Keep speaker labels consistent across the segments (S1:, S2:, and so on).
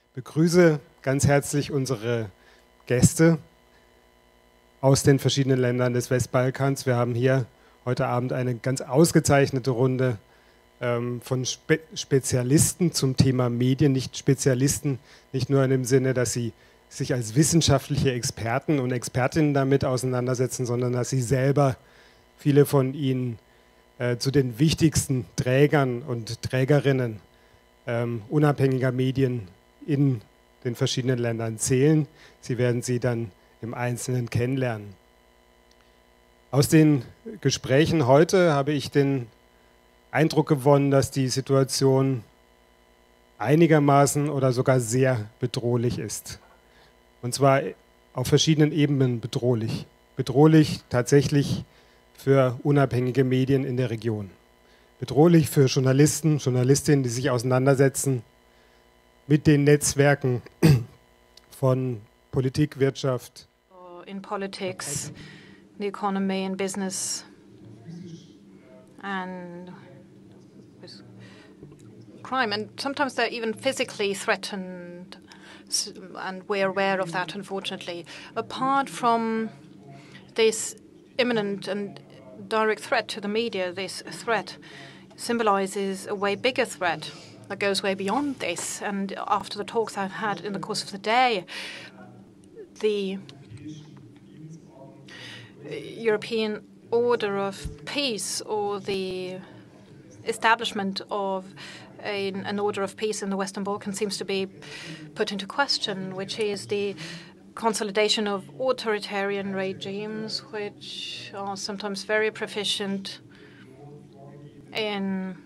S1: begrüße ganz herzlich unsere Gäste aus den verschiedenen Ländern des Westbalkans. Wir haben hier heute Abend eine ganz ausgezeichnete Runde von Spezialisten zum Thema Medien, nicht Spezialisten, nicht nur in dem Sinne, dass sie sich als wissenschaftliche Experten und Expertinnen damit auseinandersetzen, sondern dass sie selber, viele von ihnen, zu den wichtigsten Trägern und Trägerinnen unabhängiger Medien in den verschiedenen Ländern zählen. Sie werden sie dann im Einzelnen kennenlernen. Aus den Gesprächen heute habe ich den Eindruck gewonnen, dass die Situation einigermaßen oder sogar sehr bedrohlich ist. Und zwar auf verschiedenen Ebenen bedrohlich. Bedrohlich tatsächlich für unabhängige Medien in der Region. Bedrohlich für Journalisten, Journalistinnen, die sich auseinandersetzen mit den Netzwerken von Politik, Wirtschaft.
S2: In politics, the economy and business and crime, and sometimes they're even physically threatened, and we're aware of that, unfortunately. Apart from this imminent and direct threat to the media, this threat symbolizes a way bigger threat that goes way beyond this. And after the talks I've had in the course of the day, the European order of peace, or the establishment of an order of peace in the Western Balkans, seems to be put into question, which is the consolidation of authoritarian regimes, which are sometimes very proficient in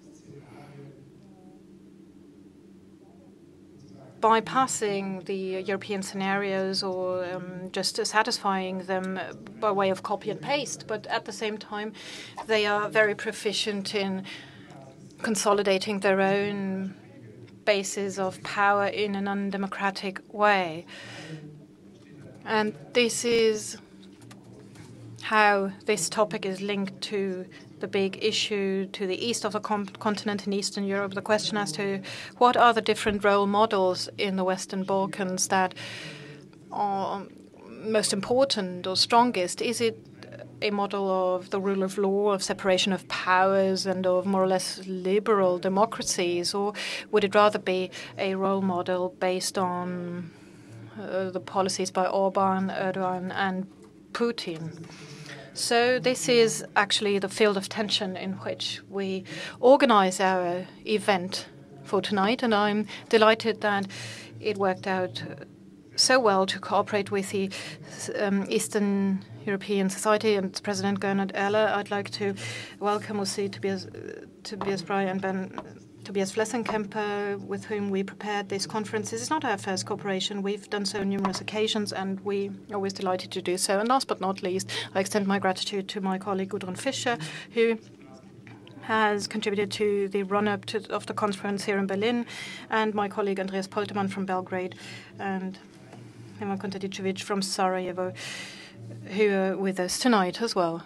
S2: bypassing the European scenarios, or just satisfying them by way of copy and paste. But at the same time, they are very proficient in consolidating their own bases of power in an undemocratic way. And this is how this topic is linked to the big issue to the east of the continent in Eastern Europe, the question as to what are the different role models in the Western Balkans that are most important or strongest. Is it a model of the rule of law, of separation of powers, and of more or less liberal democracies, or would it rather be a role model based on the policies by Orban, Erdogan, and Putin? So this is actually the field of tension in which we organize our event for tonight, and I'm delighted that it worked out so well to cooperate with the Eastern European Society and President Gernot Ehler. I'd like to welcome also Tobias Brey and Tobias Flessenkemper, with whom we prepared this conference. This is not our first cooperation. We've done so on numerous occasions, and we are always delighted to do so. And last but not least, I extend my gratitude to my colleague Gudrun Fischer, who has contributed to the run-up of the conference here in Berlin, and my colleague Andreas Poltermann from Belgrade, and Ivan Kontadicevic from Sarajevo, who are with us tonight as well.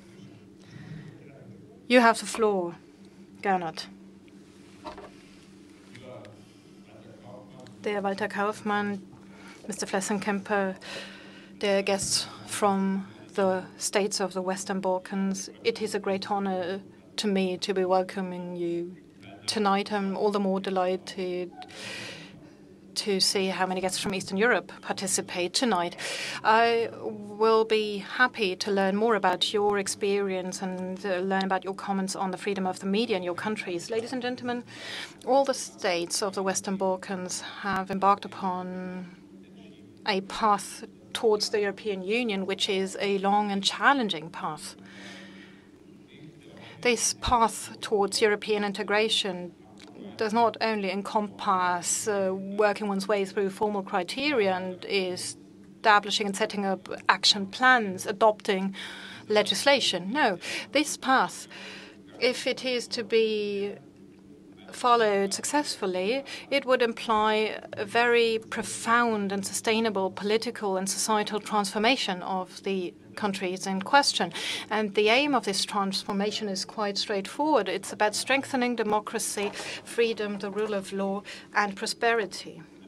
S2: You have the floor, Gernot. Der Walter Kaufmann, Mr. Flessenkemper, dear guests from the states of the Western Balkans, it is a great honor to me to be welcoming you tonight. I'm all the more delighted to see how many guests from Eastern Europe participate tonight. I will be happy to learn more about your experience and learn about your comments on the freedom of the media in your countries. Ladies and gentlemen, all the states of the Western Balkans have embarked upon a path towards the European Union, which is a long and challenging path. This path towards European integration does not only encompass working one's way through formal criteria and establishing and setting up action plans, adopting legislation. No, this path, if it is to be followed successfully, it would imply a very profound and sustainable political and societal transformation of the countries in question. And the aim of this transformation is quite straightforward. It's about strengthening democracy, freedom, the rule of law, and prosperity.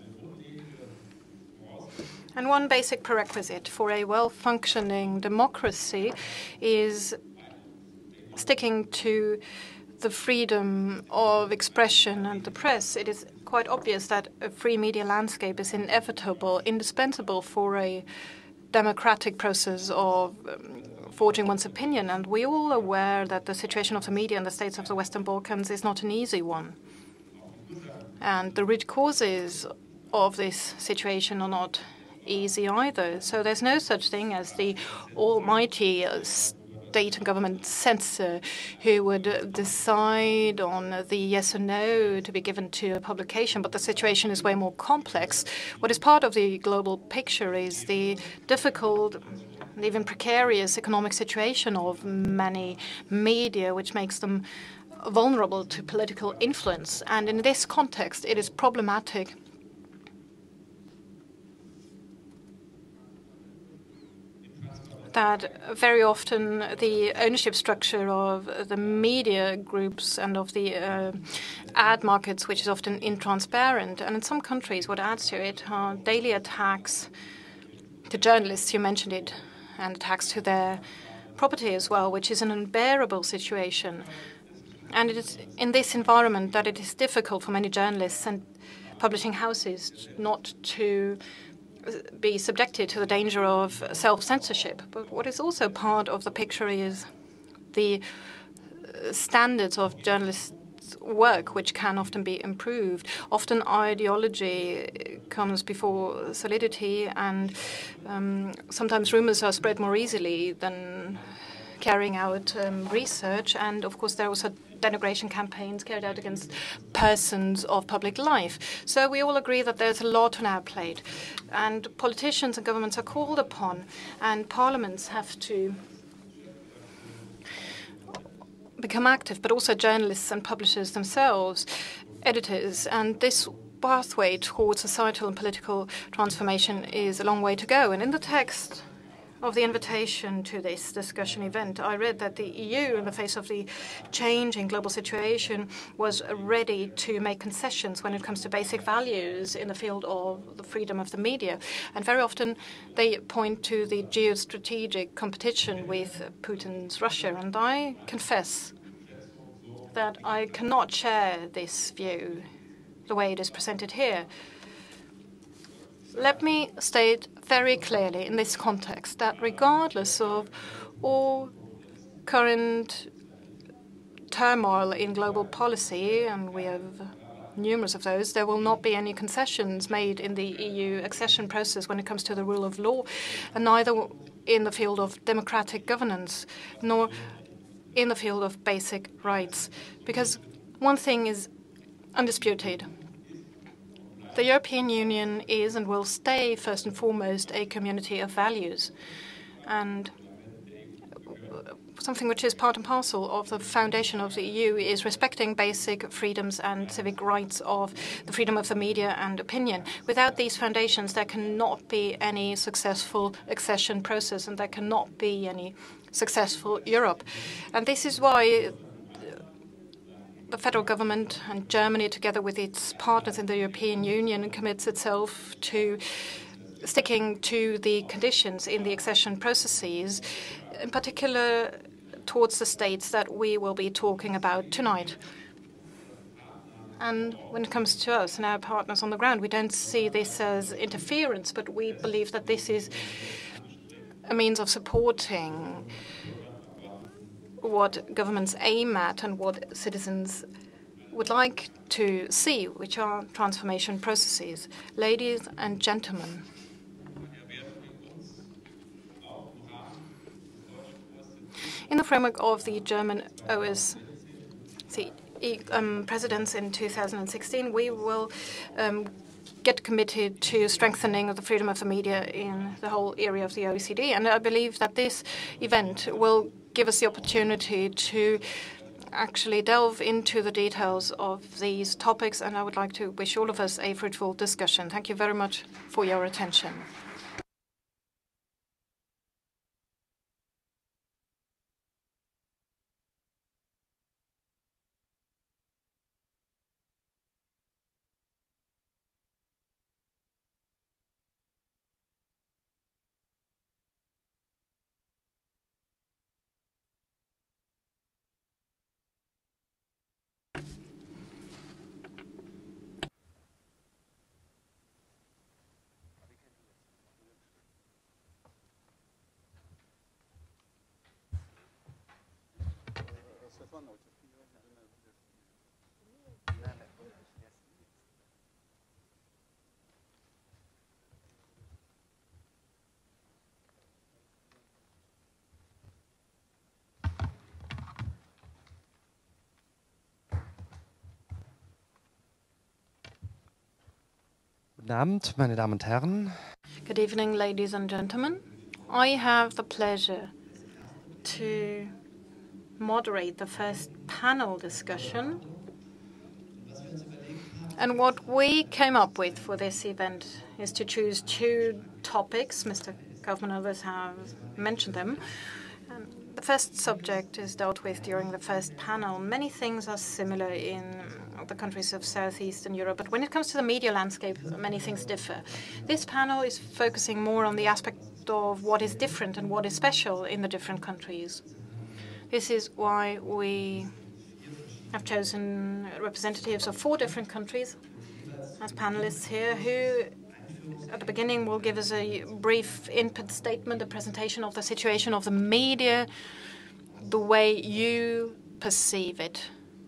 S2: And one basic prerequisite for a well-functioning democracy is sticking to the freedom of expression and the press. It is quite obvious that a free media landscape is inevitable, indispensable for a democratic process of forging one's opinion. And we're all aware that the situation of the media in the states of the Western Balkans is not an easy one. And the root causes of this situation are not easy either. So there's no such thing as the almighty state and government censor who would decide on the yes or no to be given to a publication. But the situation is way more complex. What is part of the global picture is the difficult and even precarious economic situation of many media, which makes them vulnerable to political influence. And in this context, it is problematic that very often the ownership structure of the media groups and of the ad markets, which is often intransparent. And in some countries, what adds to it are daily attacks to journalists, you mentioned it, and attacks to their property as well, which is an unbearable situation. And it is in this environment that it is difficult for many journalists and publishing houses not to be subjected to the danger of self-censorship. But what is also part of the picture is the standards of journalists' work, which can often be improved. Often ideology comes before solidity, and sometimes rumors are spread more easily than carrying out research. And of course, there are also denigration campaigns carried out against persons of public life. So we all agree that there's a lot on our plate. And politicians and governments are called upon, and parliaments have to become active, but also journalists and publishers themselves, editors. And this pathway towards societal and political transformation is a long way to go. And in the text of the invitation to this discussion event, I read that the EU, in the face of the changing global situation, was ready to make concessions when it comes to basic values in the field of the freedom of the media. And very often they point to the geostrategic competition with Putin's Russia. And I confess that I cannot share this view the way it is presented here. Let me state very clearly in this context that regardless of all current turmoil in global policy, and we have numerous of those, there will not be any concessions made in the EU accession process when it comes to the rule of law, and neither in the field of democratic governance, nor in the field of basic rights. Because one thing is undisputed. The European Union is and will stay, first and foremost, a community of values. And something which is part and parcel of the foundation of the EU is respecting basic freedoms and civic rights of the freedom of the media and opinion. Without these foundations, there cannot be any successful accession process, and there cannot be any successful Europe. And this is why the federal government and Germany, together with its partners in the European Union, commits itself to sticking to the conditions in the accession processes, in particular towards the states that we will be talking about tonight. And when it comes to us and our partners on the ground, we don't see this as interference, but we believe that this is a means of supporting what governments aim at and what citizens would like to see, which are transformation processes. Ladies and gentlemen, in the framework of the German OSCE presidents in 2016, we will get committed to strengthening of the freedom of the media in the whole area of the OECD. And I believe that this event will give us the opportunity to actually delve into the details of these topics. And I would like to wish all of us a fruitful discussion. Thank you very much for your attention.
S3: Guten Abend, meine Damen und Herren.
S2: Good evening, ladies and gentlemen. I have the pleasure to moderate the first panel discussion. And what we came up with for this event is to choose two topics. Mr. Kaufmann and others have mentioned them. The first subject is dealt with during the first panel. Many things are similar in the countries of Southeastern Europe, but when it comes to the media landscape, many things differ. This panel is focusing more on the aspect of what is different and what is special in the different countries. This is why we have chosen representatives of 4 different countries as panelists here, who at the beginning will give us a brief input statement, a presentation of the situation of the media, the way you perceive it.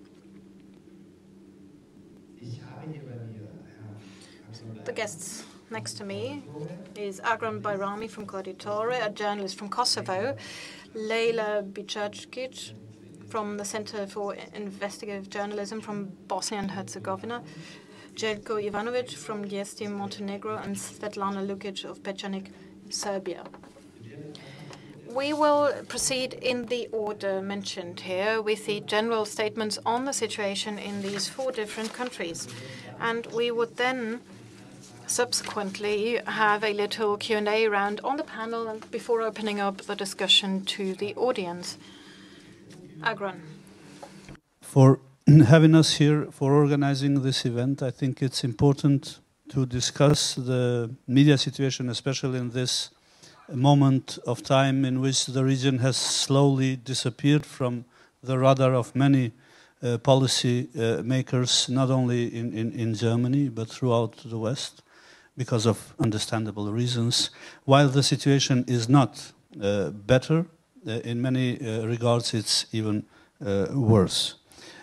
S2: The guests next to me is Agron Bayrami from Koditore, a journalist from Kosovo, Leila Bicacic from the Center for Investigative Journalism from Bosnia and Herzegovina, Jelko Ivanovic from Vijesti, Montenegro, and Svetlana Lukic of Pecanik, Serbia. We will proceed in the order mentioned here with the general statements on the situation in these 4 different countries. And we would then subsequently have a little Q&A round on the panel and before opening up the discussion to the audience. Agron.
S4: For having us here, for organizing this event. I think it's important to discuss the media situation, especially in this moment of time in which the region has slowly disappeared from the radar of many policy makers, not only in Germany, but throughout the West, because of understandable reasons, while the situation is not better. In many regards, it's even worse.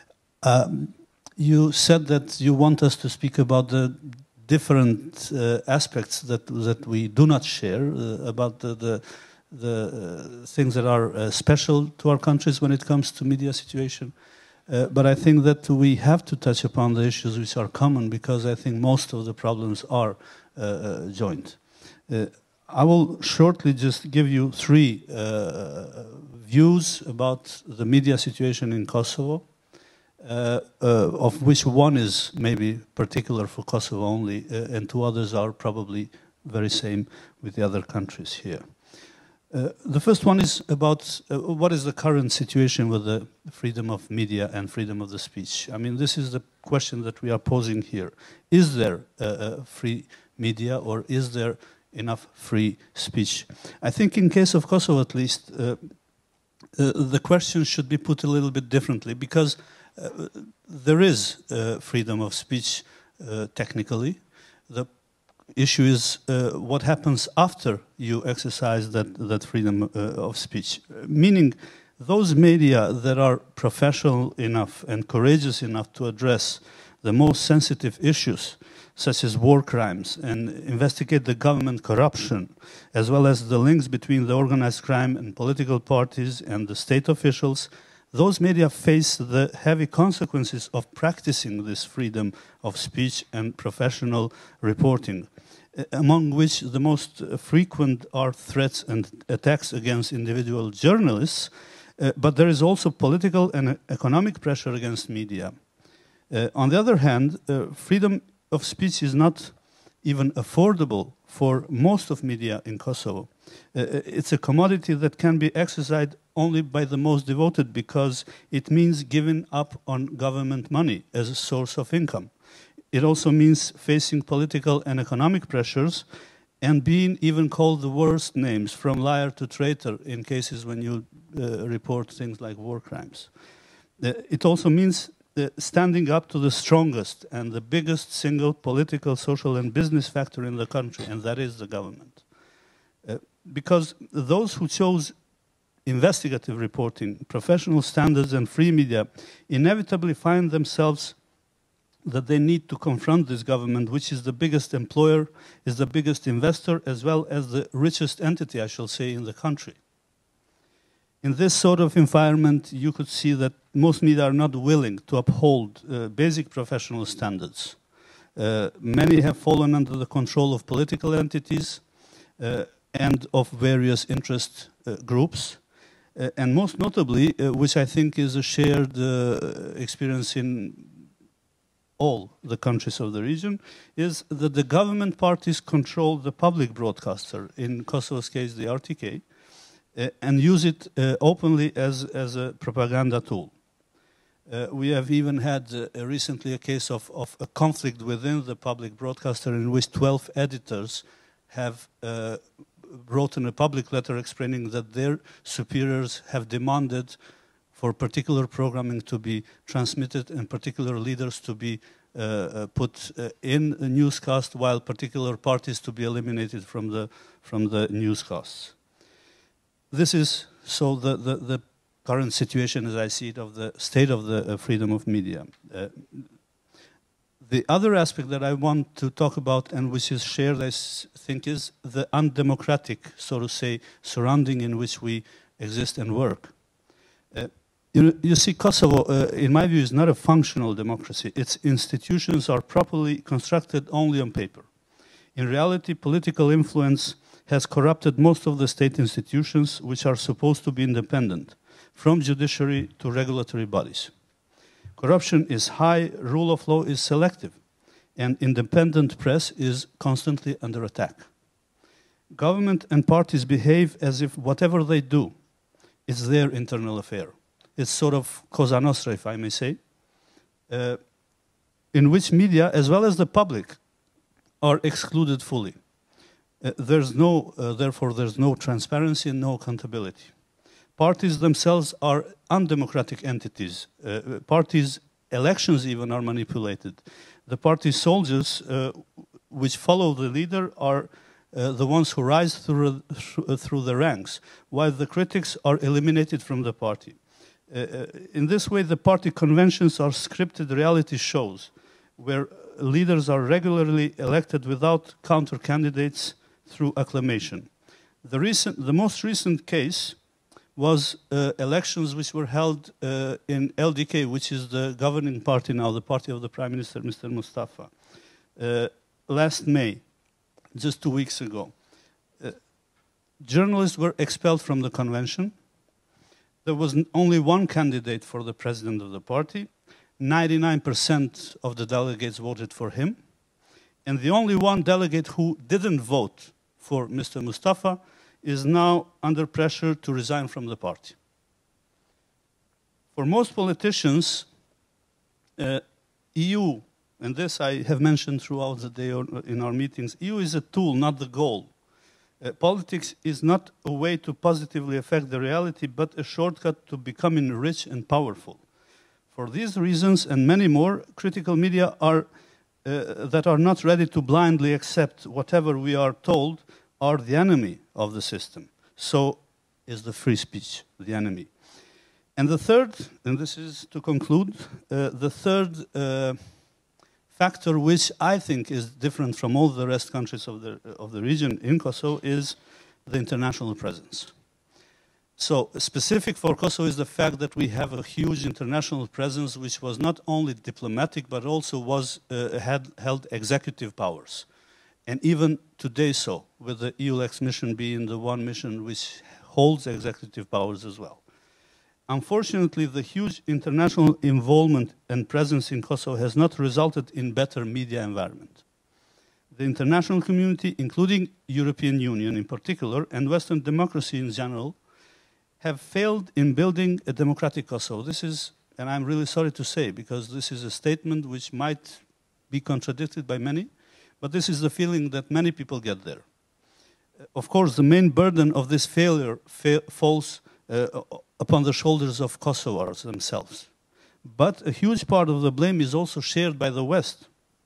S4: You said that you want us to speak about the different aspects that we do not share, about the things that are special to our countries when it comes to media situation. But I think that we have to touch upon the issues which are common, because I think most of the problems are joint. I will shortly just give you 3 views about the media situation in Kosovo, of which one is maybe particular for Kosovo only, and 2 others are probably very same with the other countries here. The first one is about what is the current situation with the freedom of media and freedom of the speech. I mean, this is the question that we are posing here. Is there free media, or is there enough free speech? I think in case of Kosovo at least, the question should be put a little bit differently, because there is freedom of speech technically. The issue is what happens after you exercise that freedom of speech. Meaning those media that are professional enough and courageous enough to address the most sensitive issues, such as war crimes, and investigate the government corruption, as well as the links between the organized crime and political parties and the state officials, those media face the heavy consequences of practicing this freedom of speech and professional reporting, among which the most frequent are threats and attacks against individual journalists, but there is also political and economic pressure against media. On the other hand, freedom of speech is not even affordable for most of media in Kosovo. It's a commodity that can be exercised only by the most devoted, because it means giving up on government money as a source of income. It also means facing political and economic pressures and being even called the worst names, from liar to traitor, in cases when you report things like war crimes. It also means standing up to the strongest and the biggest single political, social, and business factor in the country, and that is the government. Because those who chose investigative reporting, professional standards, and free media inevitably find themselves that they need to confront this government, which is the biggest employer, is the biggest investor, as well as the richest entity, I shall say, in the country. In this sort of environment, you could see that most media are not willing to uphold basic professional standards. Many have fallen under the control of political entities and of various interest groups. And most notably, which I think is a shared experience in all the countries of the region, is that the government parties control the public broadcaster, in Kosovo's case the RTK, and use it openly as a propaganda tool. We have even had recently a case of a conflict within the public broadcaster in which 12 editors have written a public letter explaining that their superiors have demanded for particular programming to be transmitted and particular leaders to be put in a newscast, while particular parties to be eliminated from the newscasts. This is so the current situation, as I see it, of the state of the freedom of media. The other aspect that I want to talk about, and which is shared, I think, is the undemocratic, so to say, surrounding in which we exist and work. You see, Kosovo, in my view, is not a functional democracy. Its institutions are properly constructed only on paper. In reality, political influence has corrupted most of the state institutions, which are supposed to be independent, from judiciary to regulatory bodies. Corruption is high, rule of law is selective, and independent press is constantly under attack. Government and parties behave as if whatever they do is their internal affair. It's sort of Cosa Nostra, if I may say, in which media, as well as the public, are excluded fully. Therefore, there's no transparency and no accountability. Parties themselves are undemocratic entities. Parties' elections even are manipulated. The party soldiers, which follow the leader, are the ones who rise through the ranks, while the critics are eliminated from the party. In this way, the party conventions are scripted reality shows, where leaders are regularly elected without counter-candidates through acclamation. The most recent case was elections which were held in LDK, which is the governing party now, the party of the Prime Minister, Mr. Mustafa, last May, just 2 weeks ago. Journalists were expelled from the convention. There was only one candidate for the president of the party. 99% of the delegates voted for him. And the only one delegate who didn't vote for Mr. Mustafa is now under pressure to resign from the party. For most politicians, EU, and this I have mentioned throughout the day in our meetings, EU is a tool, not the goal. Politics is not a way to positively affect the reality, but a shortcut to becoming rich and powerful. For these reasons and many more, critical media that are not ready to blindly accept whatever we are told are the enemy of the system. So is the free speech the enemy. And the third, and this is to conclude, the third factor which I think is different from all the rest countries of the region in Kosovo is the international presence. So specific for Kosovo is the fact that we have a huge international presence which was not only diplomatic but also held executive powers. And even today so, with the EULEX mission being the one mission which holds executive powers as well. Unfortunately, the huge international involvement and presence in Kosovo has not resulted in better media environment. The international community, including European Union in particular, and Western democracy in general, have failed in building a democratic Kosovo. This is, and I'm really sorry to say, because this is a statement which might be contradicted by many, but this is the feeling that many people get there. Of course, the main burden of this failure falls upon the shoulders of Kosovars themselves. But a huge part of the blame is also shared by the West.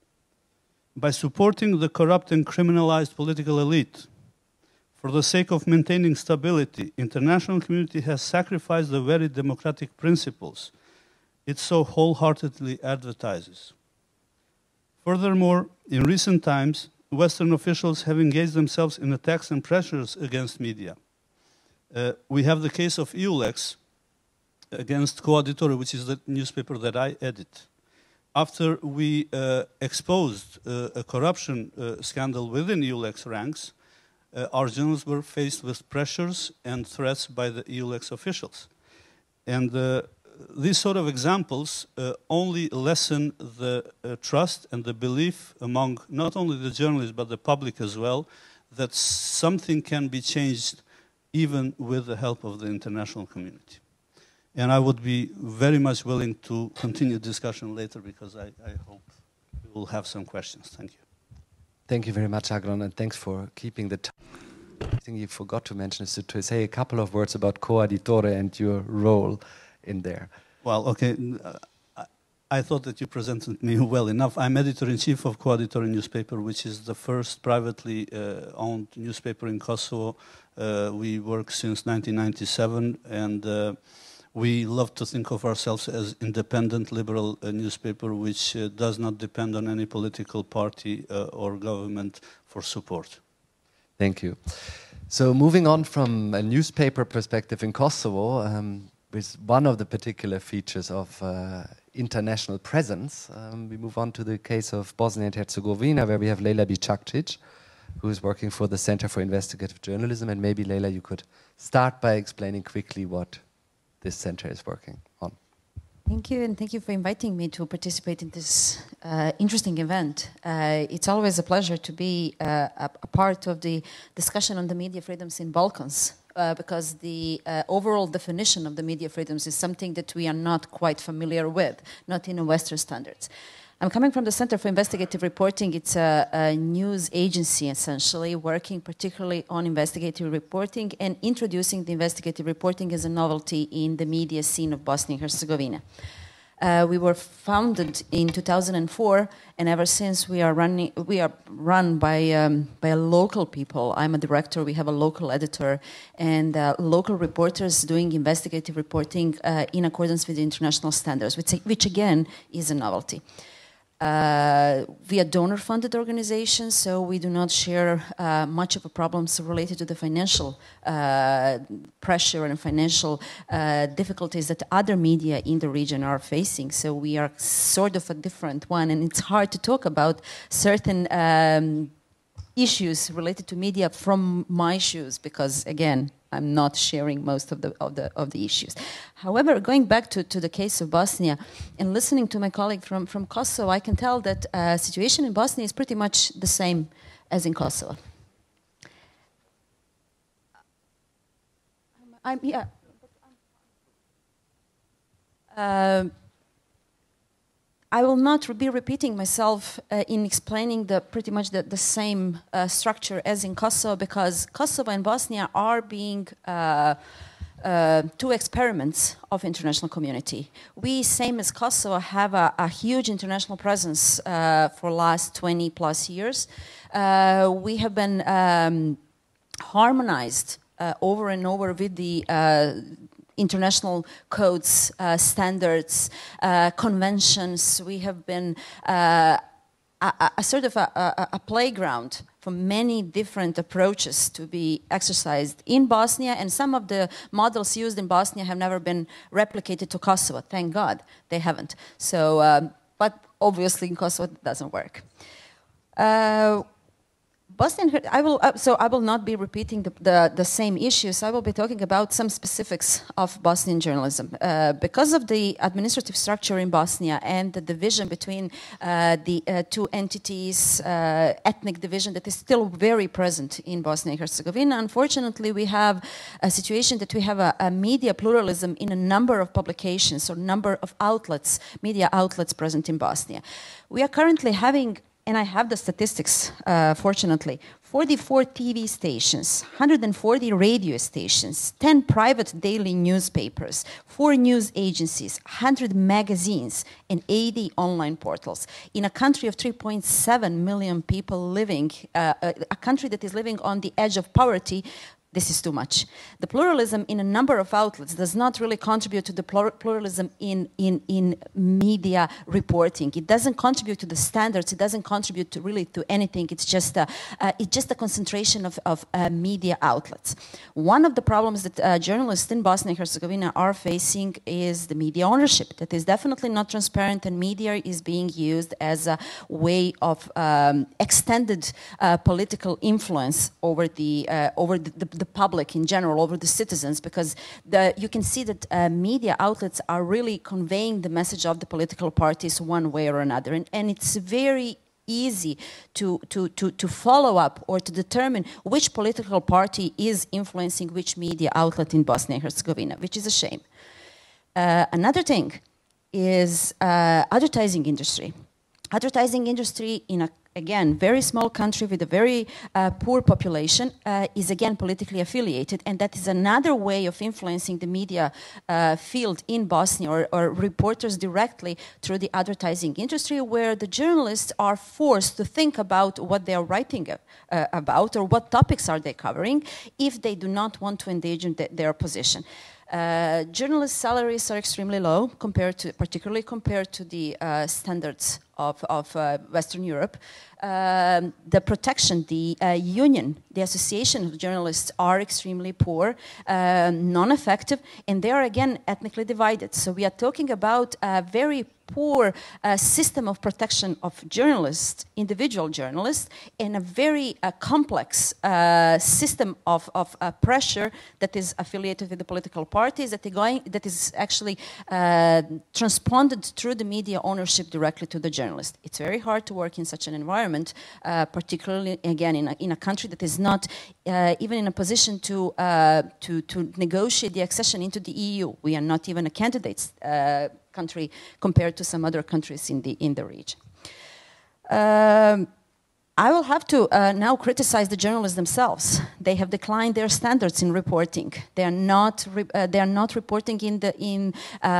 S4: By supporting the corrupt and criminalized political elite, for the sake of maintaining stability, international community has sacrificed the very democratic principles it so wholeheartedly advertises. Furthermore, in recent times, Western officials have engaged themselves in attacks and pressures against media. We have the case of EULEX against Coauditore, which is the newspaper that I edit. after we exposed a corruption scandal within EULEX ranks, our journalists were faced with pressures and threats by the EULEX officials. And these sort of examples only lessen the trust and the belief among not only the journalists but the public as well that something can be changed even with the help of the international community. And I would be very much willing to continue discussion later because I hope we will have some questions. Thank you.
S3: Thank you very much, Agron, and thanks for keeping the time. I think you forgot to mention is to say a couple of words about Coaditore and your role in there.
S4: Well, okay. I thought that you presented me well enough. I'm editor-in-chief of Coaditore newspaper, which is the first privately owned newspaper in Kosovo. We work since 1997, and we love to think of ourselves as independent liberal newspaper, which does not depend on any political party or government for support.
S3: Thank you. So moving on from a newspaper perspective in Kosovo, with one of the particular features of international presence, we move on to the case of Bosnia and Herzegovina, where we have Lejla Bičakčić, who is working for the Center for Investigative Journalism. And maybe, Lejla, you could start by explaining quickly what this center is working on.
S5: Thank you, and thank you for inviting me to participate in this interesting event. It's always a pleasure to be a part of the discussion on the media freedoms in Balkans, because the overall definition of the media freedoms is something that we are not quite familiar with, not in Western standards. I'm coming from the Center for Investigative Reporting. It's a news agency, essentially, working particularly on investigative reporting and introducing the investigative reporting as a novelty in the media scene of Bosnia and Herzegovina. We were founded in 2004, and ever since we are run by local people. I'm a director. We have a local editor and local reporters doing investigative reporting in accordance with the international standards, which again is a novelty. We are donor-funded organizations, so we do not share much of the problems related to the financial pressure and financial difficulties that other media in the region are facing. So we are sort of a different one, and it's hard to talk about certain issues related to media from my shoes because, again, I'm not sharing most of the issues. However, going back to the case of Bosnia and listening to my colleague from Kosovo, I can tell that the situation in Bosnia is pretty much the same as in Kosovo. I will not be repeating myself in explaining pretty much the same structure as in Kosovo, because Kosovo and Bosnia are being two experiments of international community. We, same as Kosovo, have a huge international presence for last 20 plus years. We have been harmonized over and over with the international codes, standards, conventions. We have been a sort of a playground for many different approaches to be exercised in Bosnia, and some of the models used in Bosnia have never been replicated to Kosovo. Thank God they haven't. So, but obviously in Kosovo it doesn't work. Bosnia, I will not be repeating the same issues. I will be talking about some specifics of Bosnian journalism. Because of the administrative structure in Bosnia and the division between the two entities, ethnic division that is still very present in Bosnia and Herzegovina, unfortunately we have a situation that we have a media pluralism in a number of publications or number of outlets, media outlets present in Bosnia. We are currently having, and I have the statistics, fortunately, 44 TV stations, 140 radio stations, 10 private daily newspapers, 4 news agencies, 100 magazines, and 80 online portals. In a country of 3.7 million people living, a country that is living on the edge of poverty, this is too much. The pluralism in a number of outlets does not really contribute to the pluralism in media reporting. It doesn't contribute to the standards. It doesn't contribute to really to anything. It's just a concentration of media outlets. One of the problems that journalists in Bosnia and Herzegovina are facing is the media ownership. That is definitely not transparent, and media is being used as a way of extended political influence over the public in general, over the citizens, because you can see that media outlets are really conveying the message of the political parties one way or another, and it's very easy to follow up or to determine which political party is influencing which media outlet in Bosnia and Herzegovina, which is a shame. Another thing is advertising industry. Advertising industry in a, again, very small country with a very poor population is again politically affiliated, and that is another way of influencing the media field in Bosnia, or reporters directly through the advertising industry, where the journalists are forced to think about what they are writing about or what topics are they covering if they do not want to engage in their position. Journalist salaries are extremely low, particularly compared to the standards of Western Europe. The protection, the union, the association of journalists are extremely poor, non-effective, and they are again ethnically divided. So we are talking about a very poor system of protection of journalists, individual journalists, and a very complex system of pressure that is affiliated with the political parties, that is actually transponded through the media ownership directly to the journalist. It's very hard to work in such an environment, particularly again in a country that is not even in a position to negotiate the accession into the EU. We are not even a candidate country compared to some other countries in the region. I will have to now criticize the journalists themselves. They have declined their standards in reporting. They are not reporting in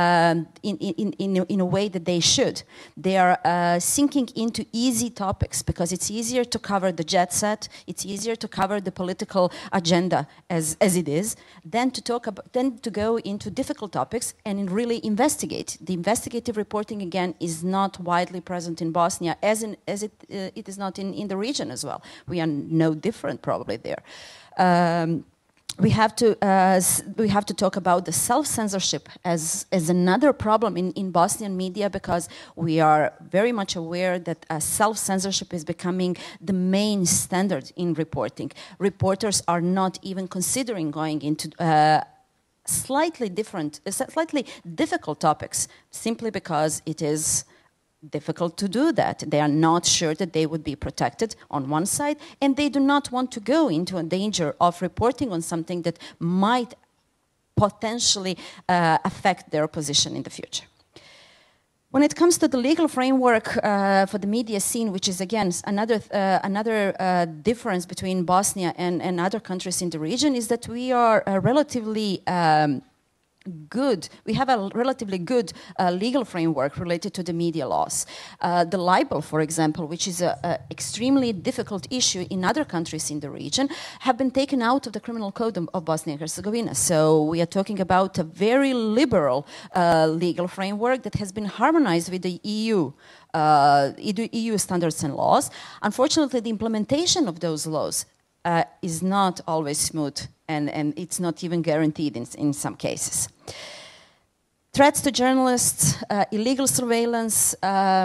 S5: a way that they should. They are sinking into easy topics because it's easier to cover the jet set. It's easier to cover the political agenda as it is than to go into difficult topics and really investigate. The investigative reporting again is not widely present in Bosnia, as it is not in the region as well. We are no different probably there. We have to talk about the self-censorship as another problem in Bosnian media, because we are very much aware that self-censorship is becoming the main standard in reporting. Reporters are not even considering going into slightly difficult topics simply because it is difficult to do that. They are not sure that they would be protected on one side, and they do not want to go into a danger of reporting on something that might potentially affect their position in the future. When it comes to the legal framework for the media scene, which is again another difference between Bosnia and other countries in the region, is that we are relatively good. We have a relatively good legal framework related to the media laws. The libel, for example, which is an extremely difficult issue in other countries in the region, have been taken out of the criminal code of Bosnia and Herzegovina. So we are talking about a very liberal legal framework that has been harmonized with the EU standards and laws. Unfortunately, the implementation of those laws is not always smooth, and it's not even guaranteed in some cases. Threats to journalists, illegal surveillance,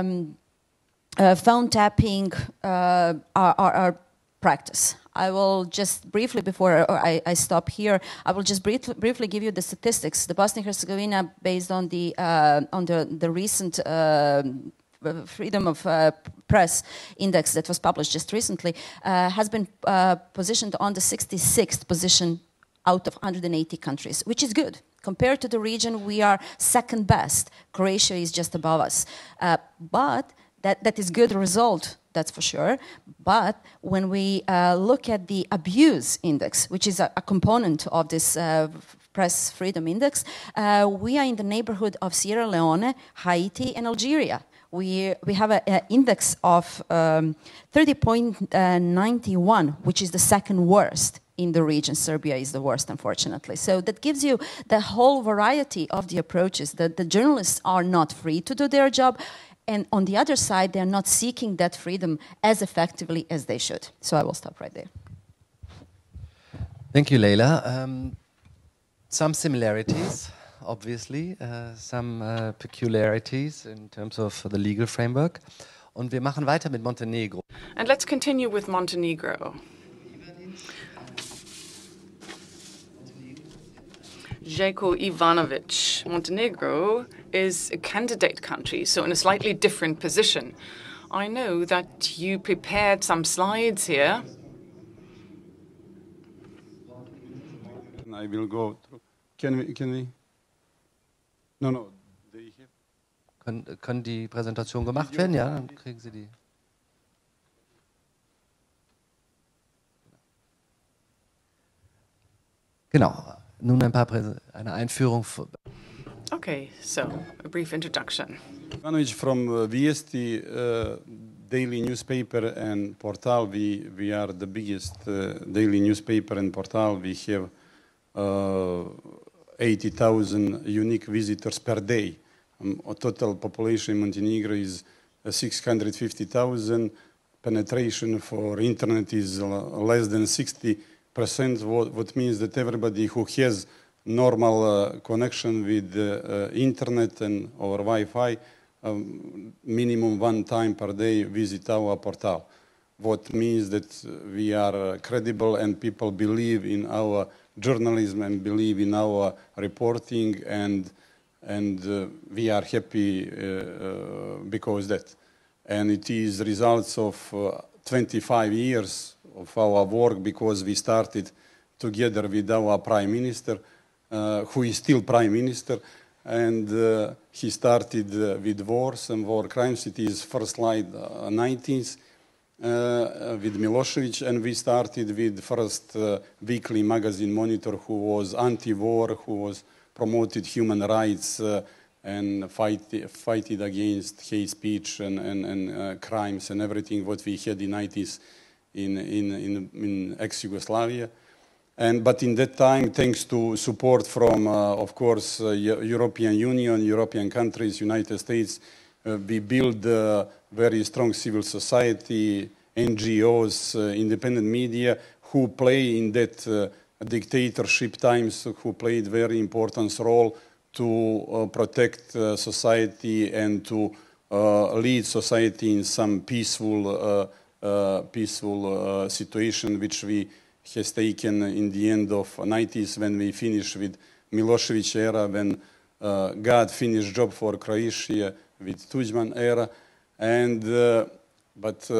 S5: phone tapping are practice. I will just briefly, before I stop here, I will just briefly give you the statistics. The Bosnia and Herzegovina, based on the recent Freedom of Press Index that was published just recently, has been positioned on the 66th position out of 180 countries, which is good. Compared to the region, we are second best. Croatia is just above us. But that is good result, that's for sure. But when we look at the abuse index, which is a component of this Press Freedom Index, we are in the neighborhood of Sierra Leone, Haiti, and Algeria. We have an index of 30.91, which is the second worst in the region. Serbia is the worst, unfortunately. So that gives you the whole variety of the approaches, that the journalists are not free to do their job, and on the other side, they're not seeking that freedom as effectively as they should. So I will stop right there.
S3: Thank you, Leila. Some similarities, obviously, some peculiarities in terms of the legal framework. Und wir machen weiter mit Montenegro.
S6: And let's continue with Montenegro. Željko Ivanović. Montenegro is a candidate country, so in a slightly different position. I know that you prepared some slides here.
S7: I will go through. Can we? No. They have.
S3: Kann die Präsentation gemacht werden? Ja, dann kriegen Sie die. Genau. Nun eine Einführung.
S6: Okay, so a brief introduction.
S7: Ivanović from Vijesti daily newspaper and portal. We are the biggest daily newspaper and portal. We have 80,000 unique visitors per day. Total population in Montenegro is 650,000. Penetration for internet is less than 60%, what means that everybody who has normal connection with internet and or Wi-Fi, minimum one time per day visit our portal. What means that we are credible and people believe in our journalism and believe in our reporting, and we are happy because that. And it is results of 25 years of our work, because we started together with our Prime Minister, who is still Prime Minister, and he started with wars and war crimes. It is first slide 19th. With Milosevic, and we started with first weekly magazine Monitor, who was anti-war, who was promoted human rights and fighted against hate speech and crimes and everything what we had in 90s in ex-Yugoslavia. But in that time, thanks to support from, of course, European Union, European countries, United States, we build a very strong civil society, NGOs, independent media, who play in that dictatorship times, who played very important role to protect society and to lead society in some peaceful situation, which we has taken in the end of 90s, when we finished with Milosevic era, when God finished job for Croatia with Tudjman era, and but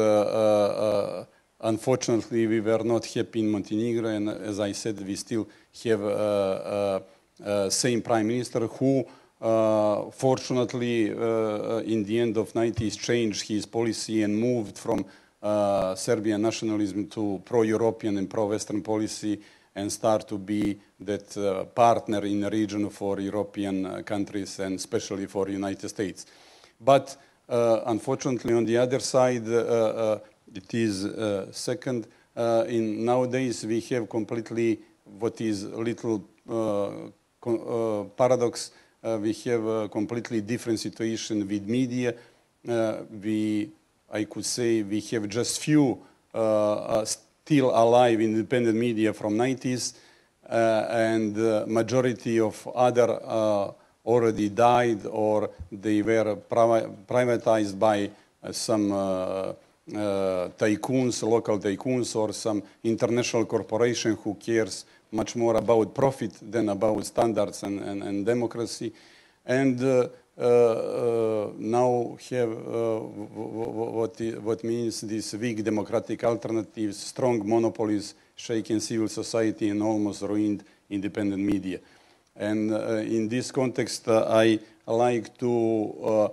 S7: unfortunately we were not happy in Montenegro, and as I said, we still have same Prime Minister who fortunately in the end of 90s changed his policy and moved from Serbian nationalism to pro-European and pro-Western policy, and start to be that partner in the region for European countries and especially for United States. But unfortunately, on the other side, it is second. In nowadays, we have completely what is a little paradox. We have a completely different situation with media. I could say we have just few still alive independent media from 90s, and majority of other already died, or they were privatized by some tycoons, local tycoons, or some international corporation who cares much more about profit than about standards and democracy. And now have what means this weak democratic alternatives, strong monopolies, shaken civil society, and almost ruined independent media. And in this context, I like to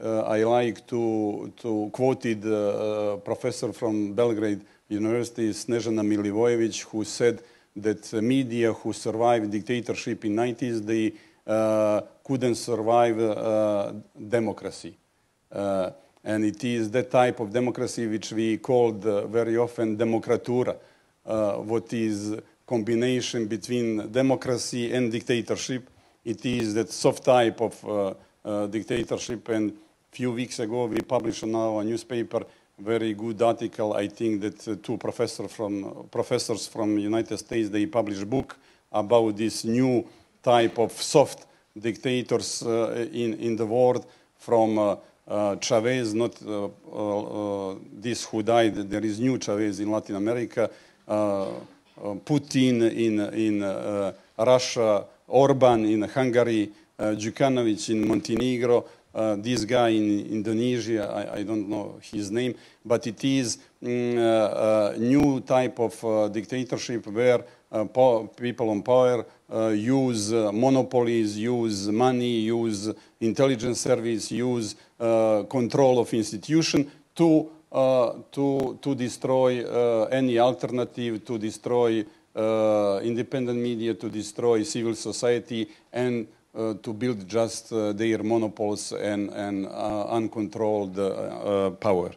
S7: quoted professor from Belgrade University, Snežana Milivojević, who said that media who survived dictatorship in 90s, they couldn't survive democracy. And it is that type of democracy which we called very often democratura, what is combination between democracy and dictatorship. It is that soft type of dictatorship, and few weeks ago we published in our newspaper very good article. I think that two professors from United States, they published a book about this new type of soft dictators in the world, from Chavez, not this who died. There is new Chavez in Latin America, Putin in Russia, Orban in Hungary, Djukanovic in Montenegro, this guy in Indonesia, I don't know his name, but it is a new type of dictatorship where people on power use monopolies, use money, use intelligence service, use control of institution to destroy any alternative, to destroy independent media, to destroy civil society, and to build just their monopoles and uncontrolled power.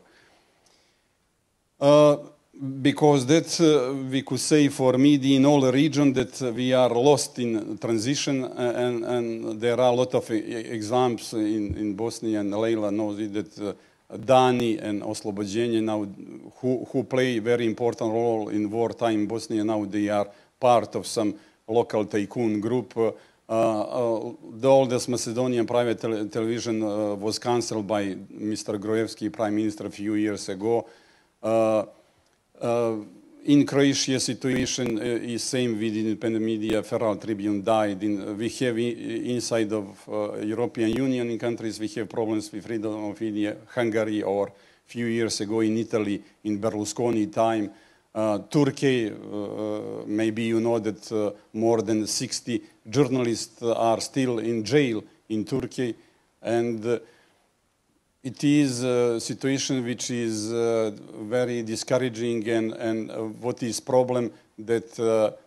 S7: Because that we could say for media in all the region that we are lost in transition, and there are a lot of examples in Bosnia, and Leila knows it, that Dani and Oslobođenje now, who play very important role in wartime in Bosnia, now they are part of some local tycoon group. The oldest Macedonian private television was cancelled by Mr. Gruevski, Prime Minister, a few years ago. In Croatia, situation is same with independent media. Feral Tribune died. We have inside of European Union in countries, we have problems with freedom of media. Hungary, or a few years ago in Italy, in Berlusconi time. Turkey, maybe you know that more than 60 journalists are still in jail in Turkey, and it is a situation which is very discouraging, and what is problem that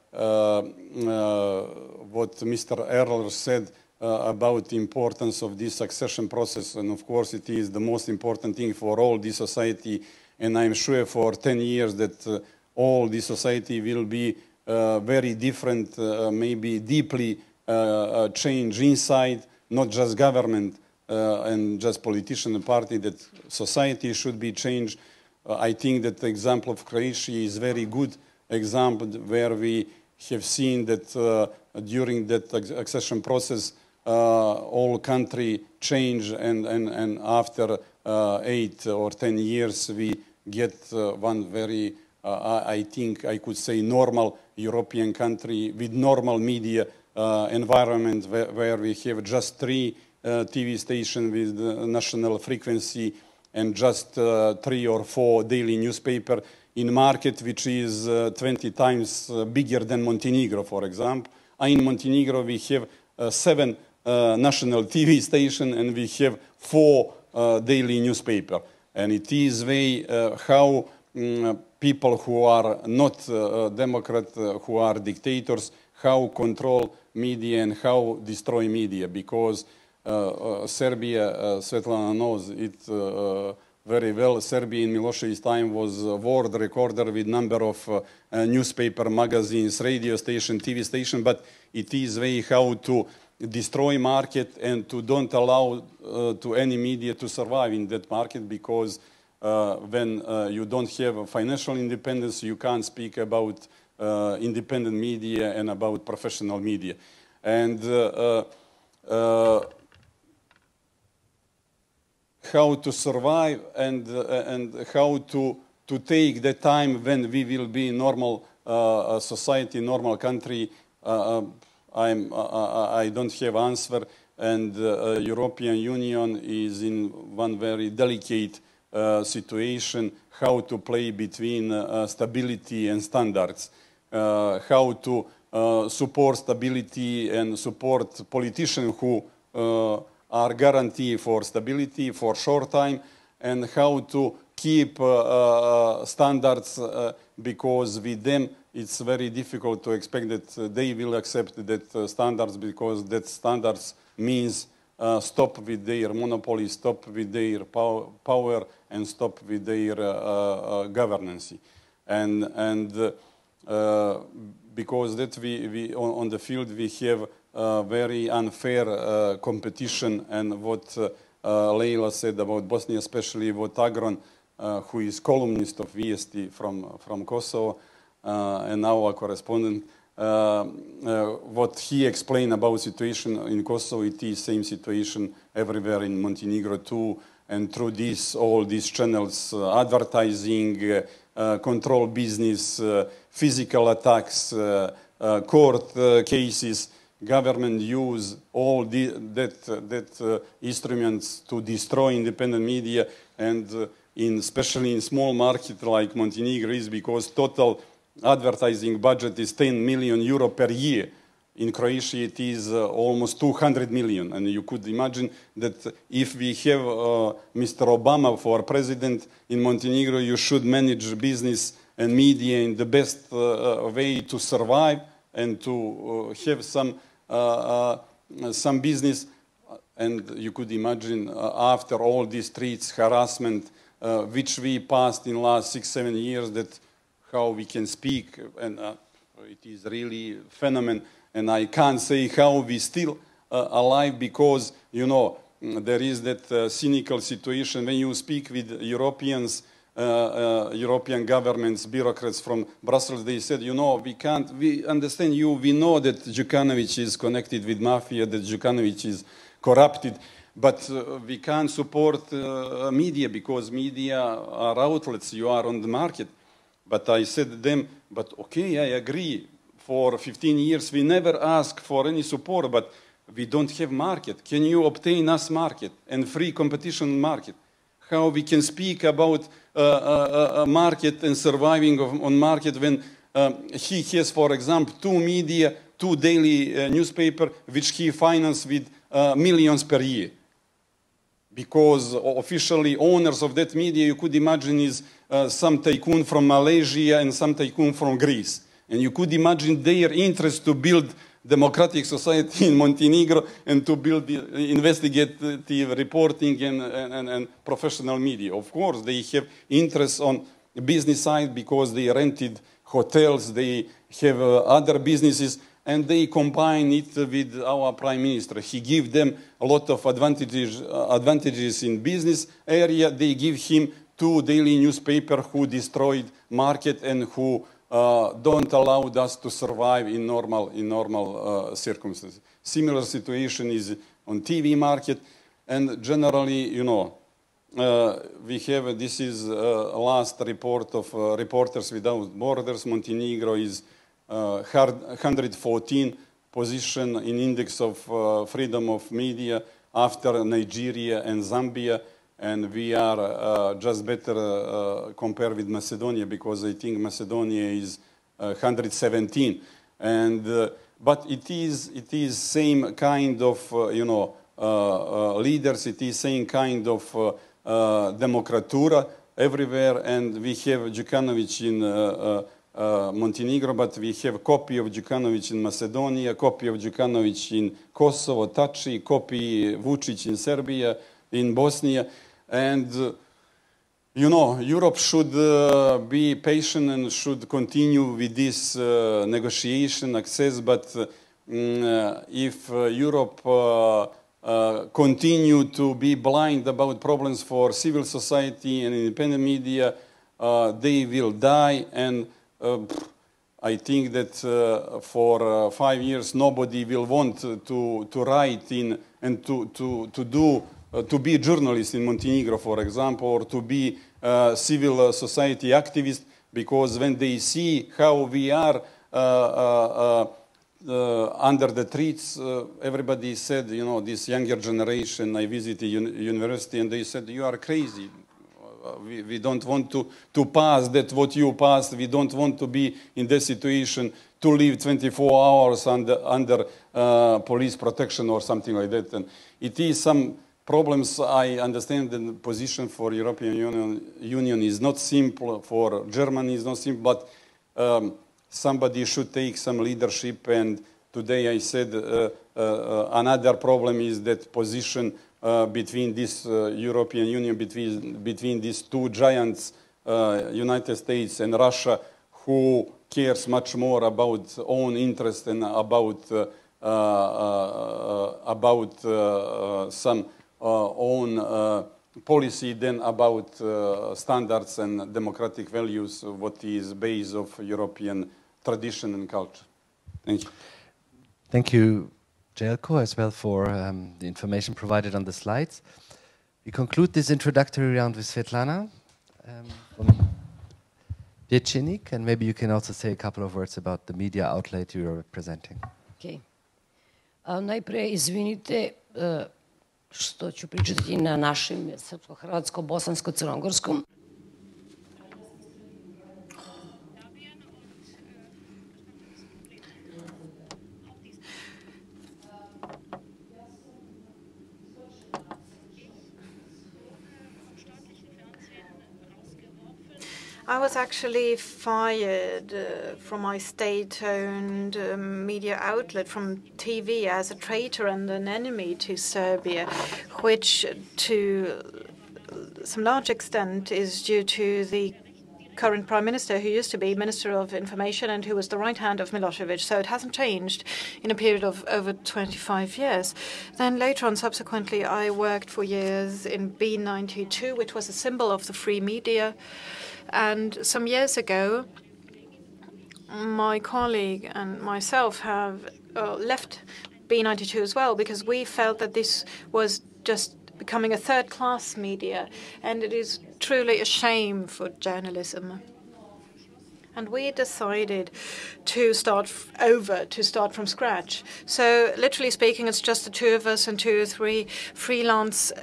S7: what Mr. Erler said about the importance of this succession process, and of course it is the most important thing for all this society, and I'm sure for 10 years that all this society will be very different, maybe deeply change inside, not just government and just politician and party, that society should be changed. I think that the example of Croatia is very good example where we have seen that during that accession process, all country change, and after 8 or 10 years we get one very, I think I could say, normal European country with normal media environment where we have just 3 TV stations with national frequency and just 3 or 4 daily newspaper in market which is 20 times bigger than Montenegro, for example. In Montenegro we have 7 national TV stations and we have 4 daily newspaper. And it is way how people who are not Democrat, who are dictators, how control media and how destroy media, because Serbia, Svetlana knows it very well. Serbia in Milosevic's time was a world recorder with number of newspaper, magazines, radio station, TV station, but it is way how to destroy market and to don't allow to any media to survive in that market, because when you don't have financial independence, you can't speak about independent media and about professional media. And how to survive and how to take the time when we will be normal society, normal country, I don't have answer, and European Union is in one very delicate situation, how to play between stability and standards, how to support stability and support politicians who are guarantee for stability for short time, and how to keep standards, because with them it's very difficult to expect that they will accept that standards, because that standards means stop with their monopoly, stop with their power, and stop with their governance. And because that we on the field we have very unfair competition, and what Leila said about Bosnia, especially what Agron, who is columnist of VST from Kosovo, and now a correspondent, what he explained about situation in Kosovo, it is same situation everywhere in Montenegro too, and through all these channels, advertising, control business, physical attacks, court cases, government use all that instruments to destroy independent media, and especially in small market like Montenegro is because total advertising budget is 10 million euro per year. In Croatia it is almost 200 million, and you could imagine that if we have Mr. Obama for president in Montenegro, you should manage business and media in the best way to survive and to have some business. And you could imagine after all these threats, harassment, which we passed in the last 6-7 years, that how we can speak, and it is really a phenomenon. And I can't say how we still alive, because, you know, there is that cynical situation when you speak with Europeans, European governments, bureaucrats from Brussels. They said, you know, we understand you, we know that Djukanovic is connected with mafia, that Djukanovic is corrupted, but we can't support media because media are outlets, you are on the market. But I said to them, but okay, I agree. For 15 years, we never ask for any support, but we don't have market. Can you obtain us market and free competition market? How we can speak about a market and surviving on market when he has, for example, 2 media, 2 daily newspaper, which he finances with millions per year. Because officially owners of that media, you could imagine, is some tycoon from Malaysia and some tycoon from Greece. And you could imagine their interest to build democratic society in Montenegro and to build investigative reporting and professional media. Of course, they have interest on the business side because they rented hotels, they have other businesses, and they combine it with our Prime Minister. He gives them a lot of advantages in business area. They give him 2 daily newspapers who destroyed market and who don't allow us to survive in normal circumstances. Similar situation is on TV market, and generally, you know, we have, this is last report of Reporters Without Borders. Montenegro is 114 position in index of freedom of media after Nigeria and Zambia. And we are just better compared with Macedonia, because I think Macedonia is 117. And but it is same kind of you know leaders. It is same kind of democratura everywhere. And we have Djukanovic in Montenegro, but we have a copy of Djukanovic in Macedonia, copy of Djukanovic in Kosovo, Tači, copy Vučić in Serbia, in Bosnia. And, you know, Europe should be patient and should continue with this negotiation access. But if Europe continue to be blind about problems for civil society and independent media, they will die. And I think that for 5 years nobody will want to write in and to be a journalist in Montenegro, for example, or to be a civil society activist, because when they see how we are under the threats, everybody said, you know, this younger generation, I visited university, and they said, you are crazy. We don't want to pass that what you passed. We don't want to be in that situation, to live 24 hours under police protection or something like that. And it is some problems. I understand the position for European Union is not simple, for Germany is not simple, but somebody should take some leadership. And today I said another problem is that position between this European Union, between these 2 giants, United States and Russia, who cares much more about own interest and about some own policy than about standards and democratic values, what is base of European tradition and culture. Thank you.
S3: Thank you, Jelko, as well for the information provided on the slides. We conclude this introductory round with Svetlana from Pječenik, and maybe you can also say a couple of words about the media outlet you are representing.
S8: Okay. Najpre, izvinite što ću pričati na našem srpsko-hrvatsko-bosansko-crnogorskom.
S2: I was actually fired from my state-owned media outlet from TV as a traitor and an enemy to Serbia, which to some large extent is due to the current Prime Minister, who used to be Minister of Information and who was the right hand of Milosevic. So it hasn't changed in a period of over 25 years. Then later on, subsequently, I worked for years in B92, which was a symbol of the free media. And some years ago, my colleague and myself have left B92 as well, because we felt that this was just becoming a third-class media, and it is truly a shame for journalism. And we decided to start over, to start from scratch. So, literally speaking, it's just the two of us and 2 or 3 freelance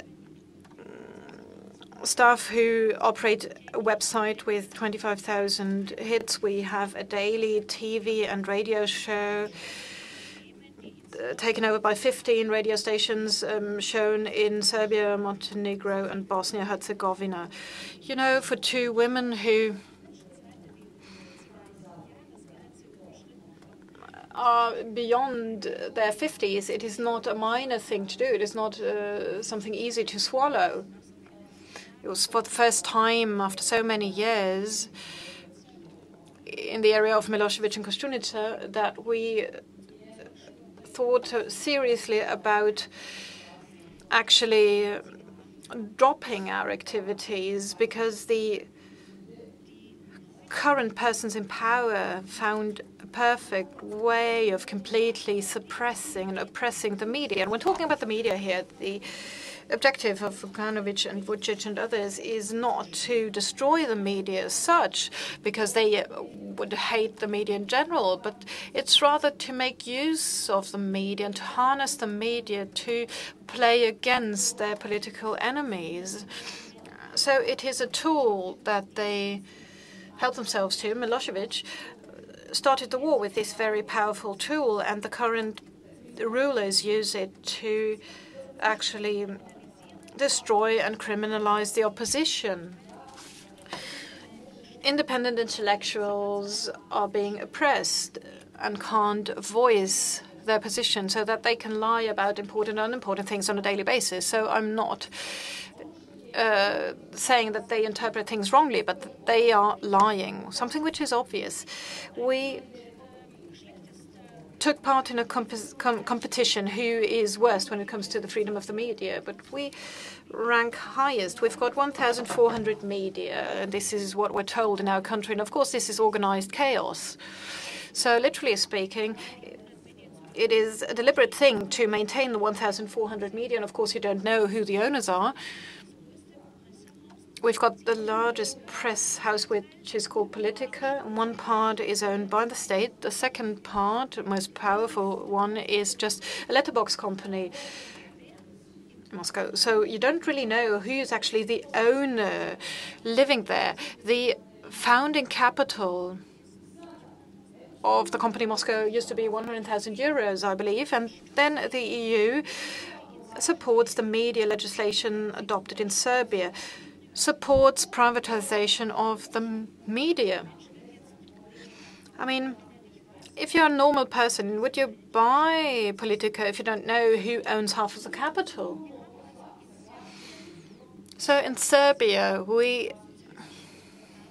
S2: staff who operate a website with 25,000 hits. We have a daily TV and radio show taken over by 15 radio stations shown in Serbia, Montenegro, and Bosnia-Herzegovina. You know, for 2 women who are beyond their 50s, it is not a minor thing to do. It is not something easy to swallow. It was for the first time after so many years in the area of Milosevic and Koštunica that we thought seriously about actually dropping our activities, because the current persons in power found a perfect way of completely suppressing and oppressing the media. And when talking about the media here, the objective of Vukanovic and Vučić and others is not to destroy the media as such, because they would hate the media in general, but it's rather to make use of the media and to harness the media to play against their political enemies. So it is a tool that they help themselves to. Milosevic started the war with this very powerful tool, and the current rulers use it to actually destroy and criminalize the opposition. Independent intellectuals are being oppressed and can't voice their position, so that they can lie about important and unimportant things on a daily basis. So I'm not saying that they interpret things wrongly, but that they are lying, something which is obvious. We took part in a competition who is worst when it comes to the freedom of the media, but we rank highest. We've got 1,400 media, and this is what we're told in our country, and of course this is organized chaos. So literally speaking, it is a deliberate thing to maintain the 1,400 media, and of course you don't know who the owners are. We've got the largest press house, which is called Politika. One part is owned by the state. The second part, the most powerful one, is just a letterbox company in Moscow. So you don't really know who is actually the owner living there. The founding capital of the company Moscow used to be 100,000 euros, I believe. And then the EU supports the media legislation adopted in Serbia, supports privatization of the media. I mean, if you're a normal person, would you buy Politika if you don't know who owns half of the capital? So in Serbia, we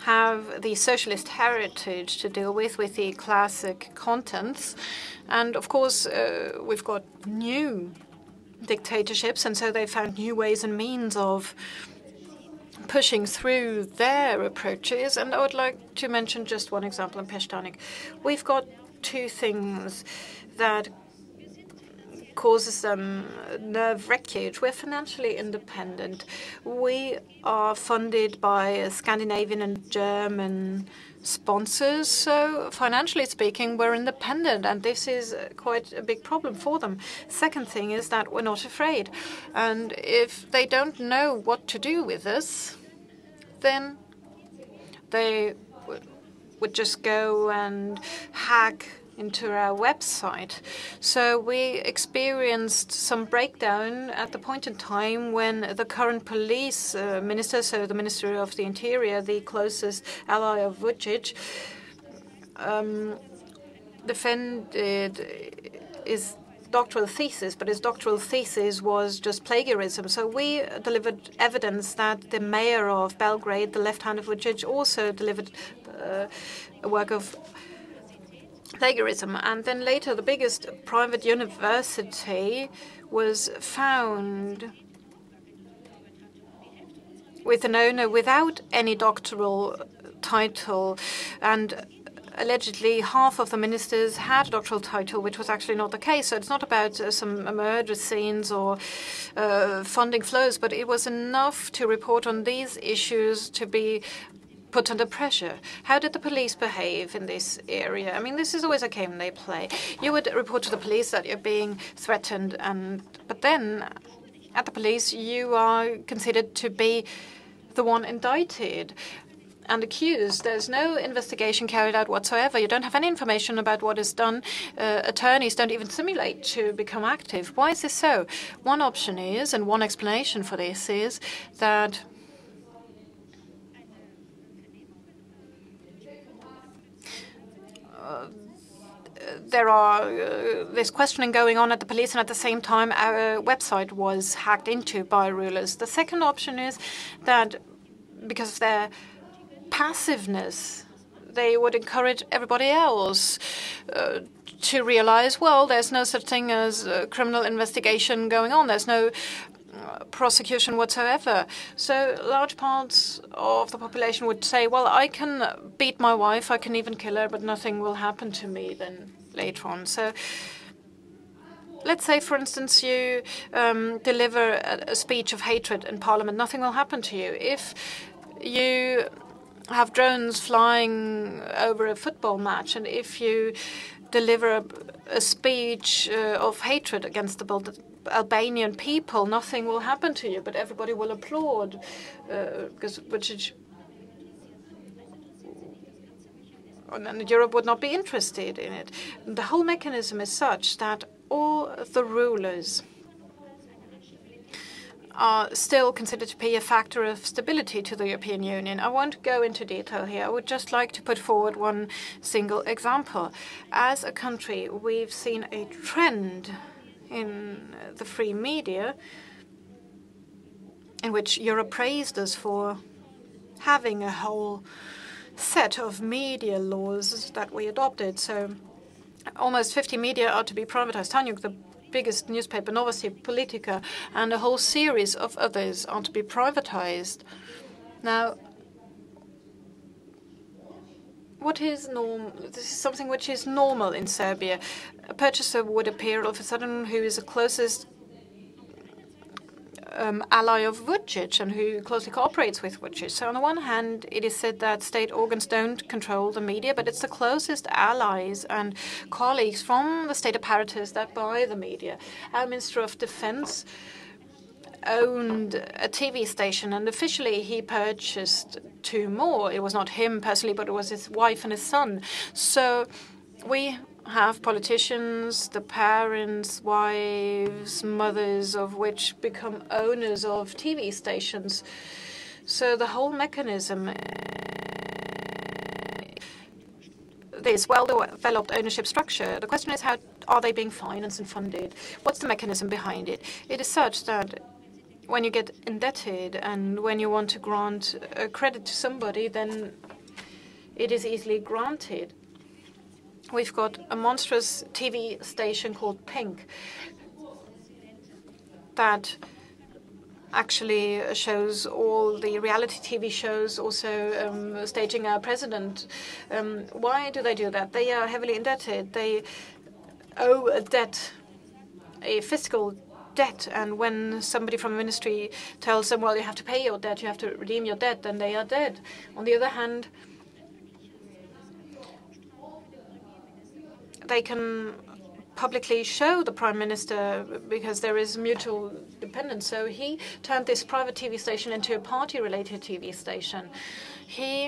S2: have the socialist heritage to deal with the classic contents. And of course, we've got new dictatorships, and so they found new ways and means of pushing through their approaches. And I would like to mention just one example in Peshtanik. We've got two things that causes them nerve wreckage. We're financially independent. We are funded by Scandinavian and German sponsors, so financially speaking, we're independent, and this is quite a big problem for them. Second thing is that we're not afraid, and if they don't know what to do with us, then they would just go and hack into our website. So we experienced some breakdown at the point in time when the current police minister, so the Ministry of the Interior, the closest ally of Vučić, defended his doctoral thesis, but his doctoral thesis was just plagiarism. So we delivered evidence that the mayor of Belgrade, the left hand of Vučić, also delivered a work of plagiarism. And then later, the biggest private university was found with an owner without any doctoral title, and allegedly half of the ministers had a doctoral title, which was actually not the case. So it's not about some murder scenes or funding flows, but it was enough to report on these issues to be put under pressure. How did the police behave in this area? I mean, this is always a game they play. You would report to the police that you're being threatened, but then at the police you are considered to be the one indicted and accused. There's no investigation carried out whatsoever. You don't have any information about what is done. Attorneys don't even simulate to become active. Why is this so? One option is, and one explanation for this is, that there's questioning going on at the police, and at the same time our website was hacked into by rulers. The second option is that because of their passiveness, they would encourage everybody else to realize, well, there's no such thing as a criminal investigation going on. There's no prosecution whatsoever. So large parts of the population would say, well, I can beat my wife, I can even kill her, but nothing will happen to me then later on. So let's say, for instance, you deliver a speech of hatred in Parliament. Nothing will happen to you. If you have drones flying over a football match, and if you deliver a speech of hatred against the Albanian people, nothing will happen to you, but everybody will applaud because and Europe would not be interested in it. The whole mechanism is such that all the rulers are still considered to be a factor of stability to the European Union. I won't go into detail here. I would just like to put forward one single example. As a country, we've seen a trend in the free media in which Europe praised us for having a whole set of media laws that we adopted. So almost 50 media are to be privatized. Tanjug, the biggest newspaper, Novosti, Politika, and a whole series of others are to be privatized. Now, what is normal? This is something which is normal in Serbia. A purchaser would appear all of a sudden who is the closest ally of Vučić and who closely cooperates with Vučić. So on the one hand, it is said that state organs don't control the media, but it's the closest allies and colleagues from the state apparatus that buy the media. Our Minister of Defense owned a TV station, and officially he purchased 2 more. It was not him personally, but it was his wife and his son. So we have politicians, the parents, wives, mothers of which become owners of TV stations. So the whole mechanism, this well-developed ownership structure, the question is, how are they being financed and funded? What's the mechanism behind it? It is such that when you get indebted and when you want to grant a credit to somebody, then it is easily granted. We've got a monstrous TV station called Pink that actually shows all the reality TV shows, also staging our president. Why do they do that? They are heavily indebted. They owe a debt, a fiscal debt, and when somebody from the ministry tells them, well, you have to pay your debt, you have to redeem your debt, then they are dead. On the other hand, they can publicly show the prime minister because there is mutual dependence. So he turned this private TV station into a party-related TV station. He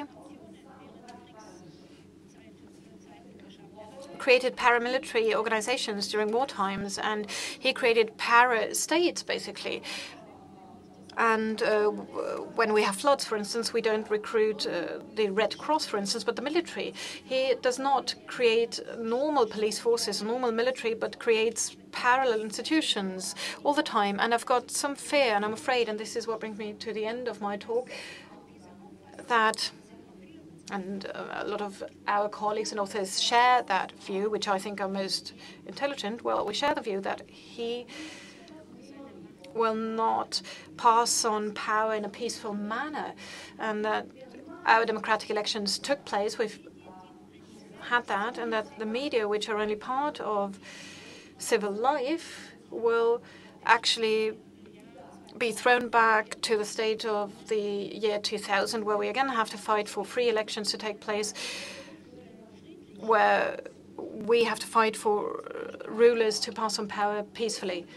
S2: created paramilitary organizations during war times, and he created para-states, basically. And when we have floods, for instance, we don't recruit the Red Cross, for instance, but the military. He does not create normal police forces, normal military, but creates parallel institutions all the time. And I've got some fear, and I'm afraid, and this is what brings me to the end of my talk, that, and a lot of our colleagues and authors share that view, which I think are most intelligent. Well, we share the view that he will not pass on power in a peaceful manner, and that our democratic elections took place. We've had that, and that the media, which are only part of civil life, will actually be thrown back to the state of the year 2000, where we again have to fight for free elections to take place, where we have to fight for rulers to pass on power peacefully.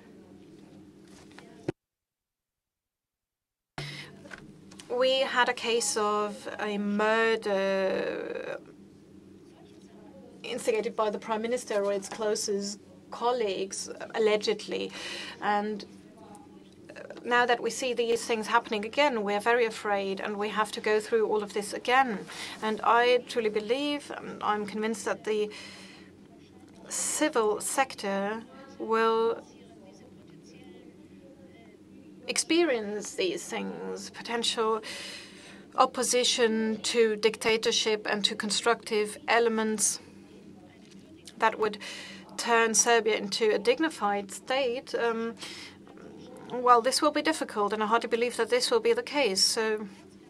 S2: We had a case of a murder instigated by the Prime Minister or its closest colleagues, allegedly. And now that we see these things happening again, we're very afraid, and we have to go through all of this again. And I truly believe, and I'm convinced, that the civil sector will experience these things, potential opposition to dictatorship and to constructive elements that would turn Serbia into a dignified state. Well, this will be difficult, and I hardly believe that this will be the case. So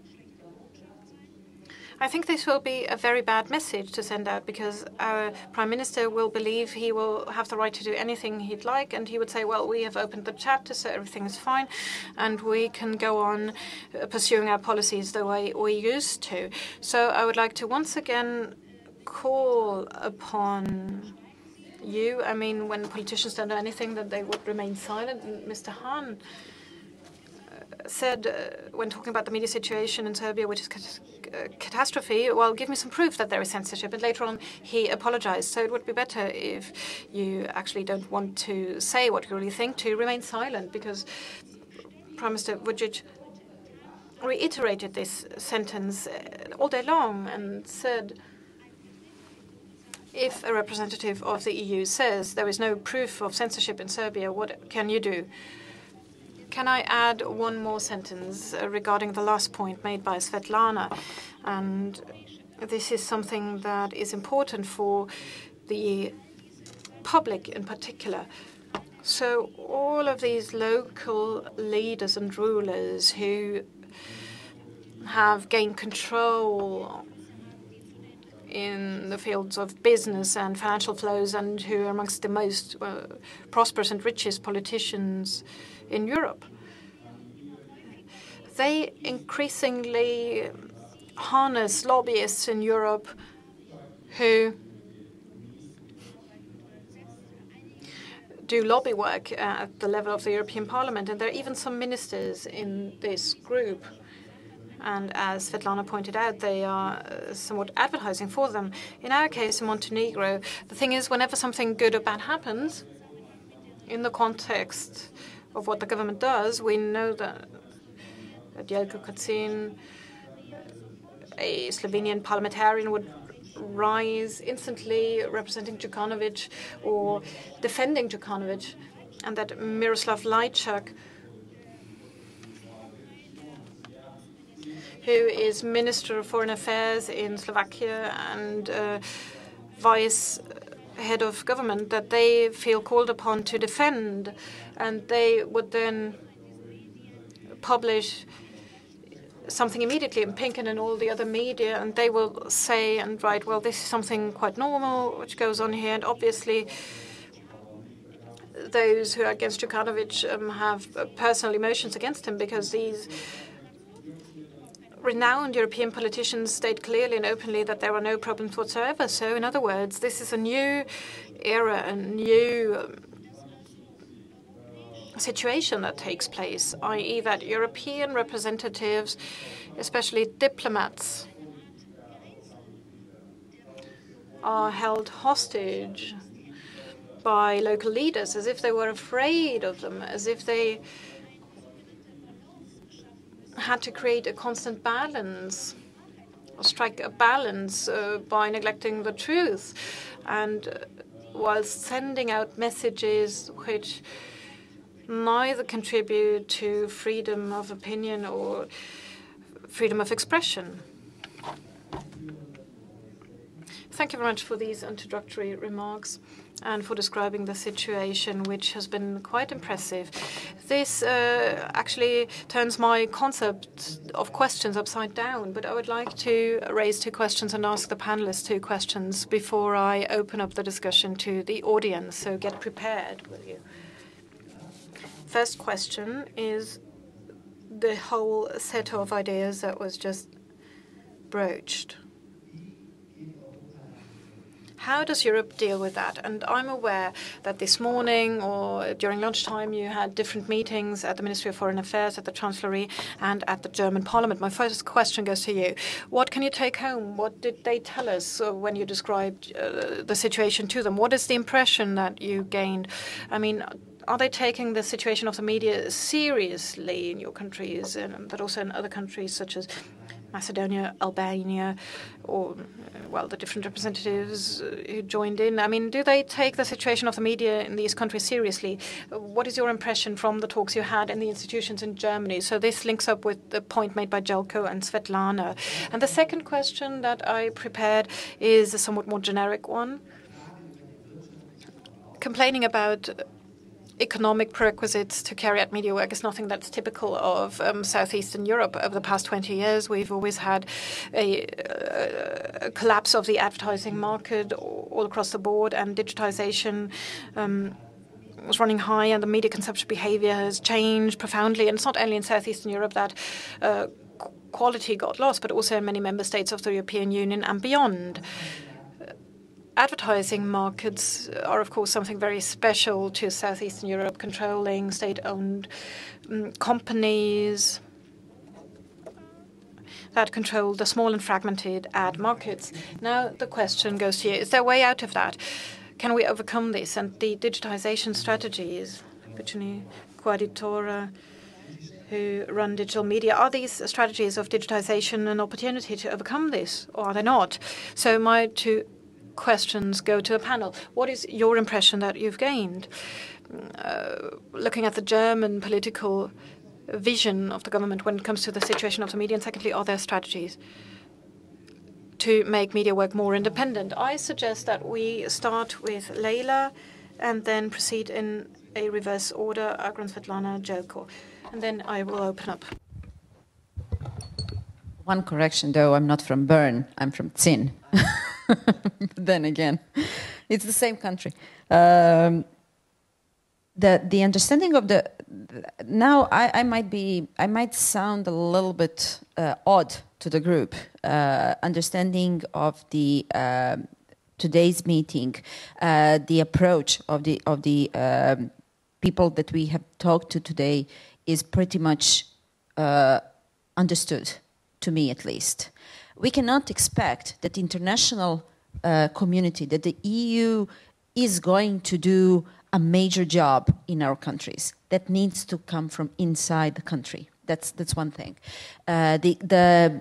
S2: I think this will be a very bad message to send out, because our Prime Minister will believe he will have the right to do anything he'd like, and he would say, well, we have opened the chapter, so everything is fine, and we can go on pursuing our policies the way we used to. So I would like to once again call upon you. I mean, when politicians don't do anything, then they would remain silent. And Mr. Hahn said, when talking about the media situation in Serbia, which is catastrophe, well, give me some proof that there is censorship. And later on, he apologized. So it would be better if you actually don't want to say what you really think, to remain silent, because Prime Minister Vučić reiterated this sentence all day long and said, if a representative of the EU says there is no proof of censorship in Serbia, what can you do? Can I add one more sentence regarding the last point made by Svetlana? And this is something that is important for the public in particular. So all of these local leaders and rulers who have gained control in the fields of business and financial flows, and who are amongst the most prosperous and richest politicians in Europe, they increasingly harness lobbyists in Europe who do lobby work at the level of the European Parliament. And there are even some ministers in this group. And as Svetlana pointed out, they are somewhat advertising for them. In our case, in Montenegro, the thing is, whenever something good or bad happens, in the context of what the government does, we know that Jelko Kacin, a Slovenian parliamentarian, would rise instantly representing Djukanovic or defending Djukanovic, and that Miroslav Lajčák who is Minister of Foreign Affairs in Slovakia and Vice Head of Government, that they feel called upon to defend, and they would then publish something immediately in Pinken and all the other media, and they will say and write, well, this is something quite normal which goes on here, and obviously those who are against Djukanovic have personal emotions against him, because these renowned European politicians state clearly and openly that there are no problems whatsoever. So, in other words, this is a new era, a new situation that takes place, i.e. that European representatives, especially diplomats, are held hostage by local leaders as if they were afraid of them, as if they had to create a constant balance, or strike a balance by neglecting the truth, and while sending out messages which neither contribute to freedom of opinion or freedom of expression. Thank you very much for these introductory remarks and for describing the situation, which has been quite impressive. This actually turns my concept of questions upside down, but I would like to raise two questions and ask the panelists two questions before I open up the discussion to the audience, so get prepared, will you? First question is the whole set of ideas that was just broached. How does Europe deal with that? And I'm aware that this morning or during lunchtime you had different meetings at the Ministry of Foreign Affairs, at the Chancellery, and at the German Parliament. My first question goes to you. What can you take home? What did they tell us when you described the situation to them? What is the impression that you gained? I mean, are they taking the situation of the media seriously in your countries, but also in other countries such as Macedonia, Albania, or, well, the different representatives who joined in? I mean, do they take the situation of the media in these countries seriously? What is your impression from the talks you had in the institutions in Germany? So this links up with the point made by Jelko and Svetlana. And the second question that I prepared is a somewhat more generic one. Complaining about economic prerequisites to carry out media work is nothing that's typical of Southeastern Europe. Over the past 20 years, we've always had a collapse of the advertising market all across the board, and digitization was running high, and the media consumption behavior has changed profoundly. And it's not only in Southeastern Europe that quality got lost, but also in many member states of the European Union and beyond. Advertising markets are, of course, something very special to Southeastern Europe, controlling state-owned companies that control the small and fragmented ad markets. Now, the question goes to you, is there a way out of that? Can we overcome this? And the digitization strategies, Puccini, Quaditora, who run digital media, are these strategies of digitization an opportunity to overcome this, or are they not? So my two questions go to a panel. What is your impression that you've gained? Looking at the German political vision of the government when it comes to the situation of the media, and secondly, are there strategies to make media work more independent? I suggest that we start with Leila and then proceed in a reverse order, Agron, Svetlana, Jelko. And then I will open up.
S5: One correction, though, I'm not from Bern, I'm from Zin. Then again, it's the same country. The understanding of the now I might sound a little bit odd to the group. Understanding of the today's meeting, the approach of the people that we have talked to today is pretty much understood, to me at least. We cannot expect that the international community, that the EU is going to do a major job in our countries. That needs to come from inside the country. That's one thing. The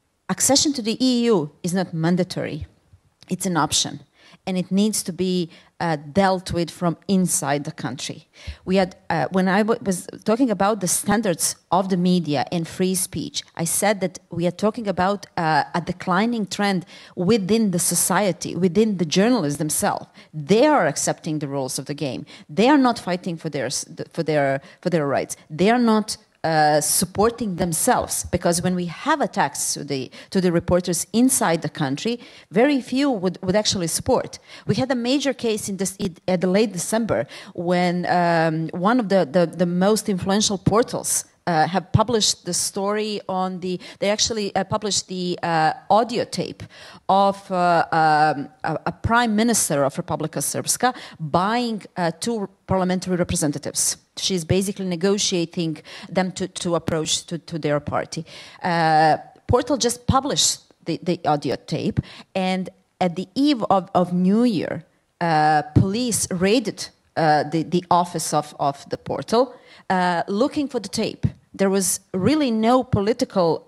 S5: accession to the EU is not mandatory. It's an option. And it needs to be dealt with from inside the country. We had, when I was talking about the standards of the media and free speech, I said that we are talking about a declining trend within the society, within the journalists themselves. They are accepting the rules of the game. They are not fighting for their rights. They are not supporting themselves, because when we have attacks to the reporters inside the country, very few would actually support. We had a major case at the late December when one of the most influential portals have published the story on they actually published the audio tape of a prime minister of Republika Srpska buying 2 parliamentary representatives. She's basically negotiating them to approach to their party. Portal just published the audio tape, and at the eve of New Year, police raided the office of the Portal, looking for the tape. There was really no political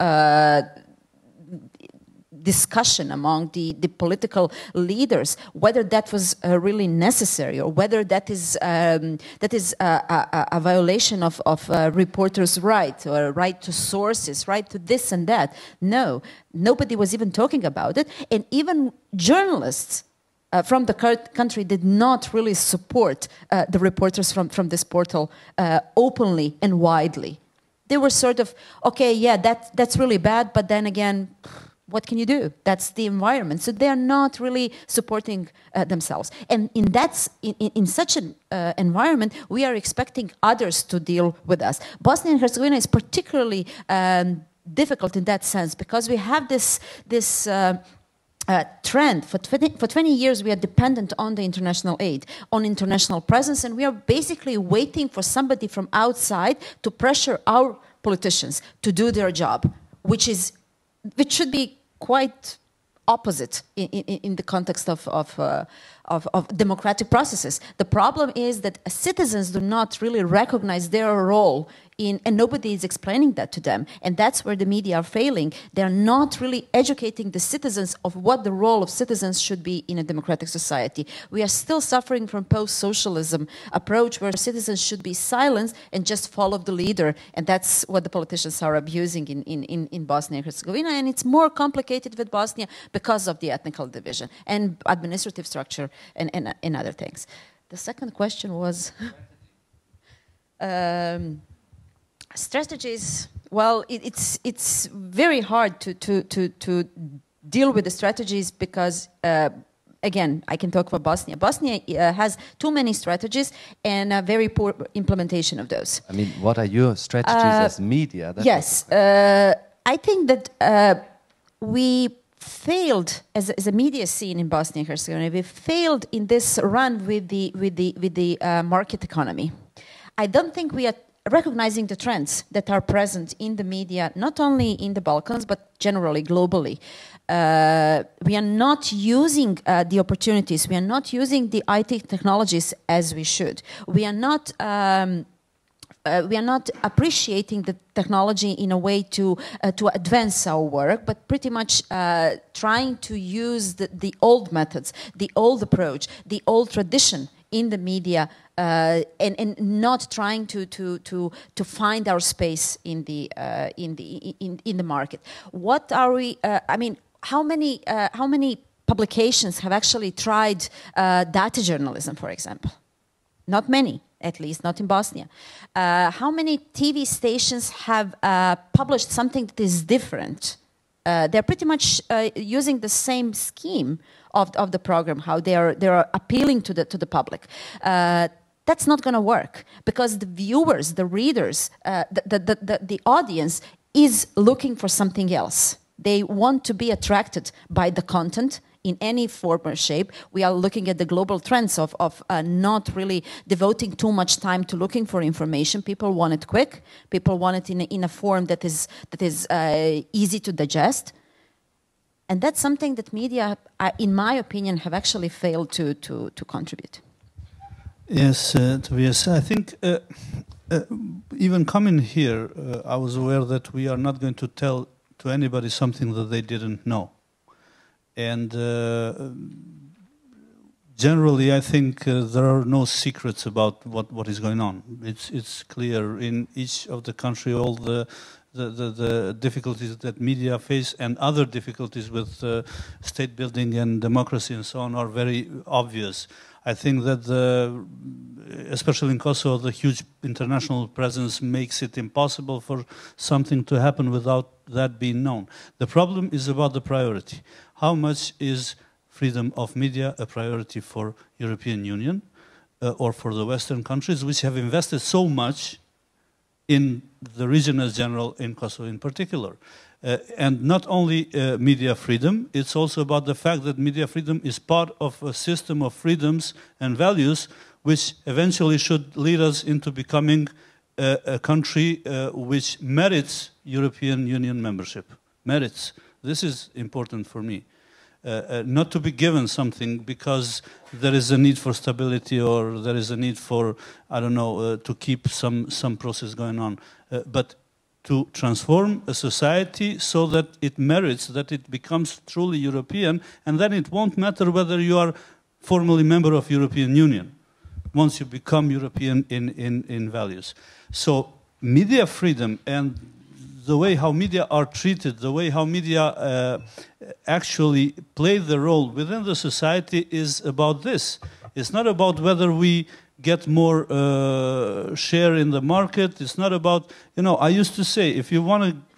S5: discussion among the political leaders whether that was really necessary, or whether that is a violation of reporters' right, or right to sources, right to this and that. No, nobody was even talking about it, and even journalists from the country did not really support the reporters from this portal openly and widely. They were sort of, okay, yeah, that's really bad, but then again, what can you do? That's the environment. So they are not really supporting themselves. And in such an environment, we are expecting others to deal with us. Bosnia and Herzegovina is particularly difficult in that sense, because we have this trend. For 20 years, we are dependent on the international aid, on international presence, and we are basically waiting for somebody from outside to pressure our politicians to do their job, which should be quite opposite in the context of democratic processes. The problem is that citizens do not really recognize their role and nobody is explaining that to them. And that's where the media are failing. They're not really educating the citizens of what the role of citizens should be in a democratic society. We are still suffering from post-socialism approach where citizens should be silenced and just follow the leader. And that's what the politicians are abusing in Bosnia and Herzegovina. And it's more complicated with Bosnia because of the ethnical division and administrative structure and other things. The second question was... strategies. Well, it's very hard to deal with the strategies because, again, I can talk about Bosnia. Bosnia has too many strategies and a very poor implementation of those.
S3: I mean, what are your strategies as media?
S5: Yes, I think that we failed as a media scene in Bosnia and Herzegovina. We failed in this run with the market economy. I don't think we are recognizing the trends that are present in the media, not only in the Balkans, but generally, globally. We are not using the opportunities. We are not using the IT technologies as we should. We are not appreciating the technology in a way to advance our work, but pretty much trying to use the old methods, the old approach, the old tradition in the media, and not trying to find our space in the market. What are we? I mean, how many publications have actually tried data journalism, for example? Not many, at least not in Bosnia. How many TV stations have published something that is different? They're pretty much using the same scheme of the program, how they are appealing to the public. That's not going to work because the viewers, the readers, the audience is looking for something else. They want to be attracted by the content in any form or shape. We are looking at the global trends of not really devoting too much time to looking for information. People want it quick. People want it in a form that is easy to digest. And that's something that media, in my opinion, have actually failed to contribute.
S4: Yes, Tobias, I think even coming here, I was aware that we are not going to tell to anybody something that they didn't know. And generally, I think there are no secrets about what is going on. It's clear in each of the country, all the difficulties that media face and other difficulties with state building and democracy and so on are very obvious. I think that, especially in Kosovo, the huge international presence makes it impossible for something to happen without that being known. The problem is about the priority. How much is freedom of media a priority for European Union or for the Western countries, which have invested so much in the region as general, in Kosovo in particular? And not only media freedom, it's also about the fact that media freedom is part of a system of freedoms and values which eventually should lead us into becoming a country which merits European Union membership. Merits. This is important for me. Not to be given something because there is a need for stability or there is a need for, I don't know, to keep some process going on. But to transform a society so that it merits, that it becomes truly European, and then it won't matter whether you are formally member of European Union, once you become European in values. So media freedom and the way how media are treated, the way how media actually play the role within the society is about this. It's not about whether we get more share in the market. It's not about, I used to say, if you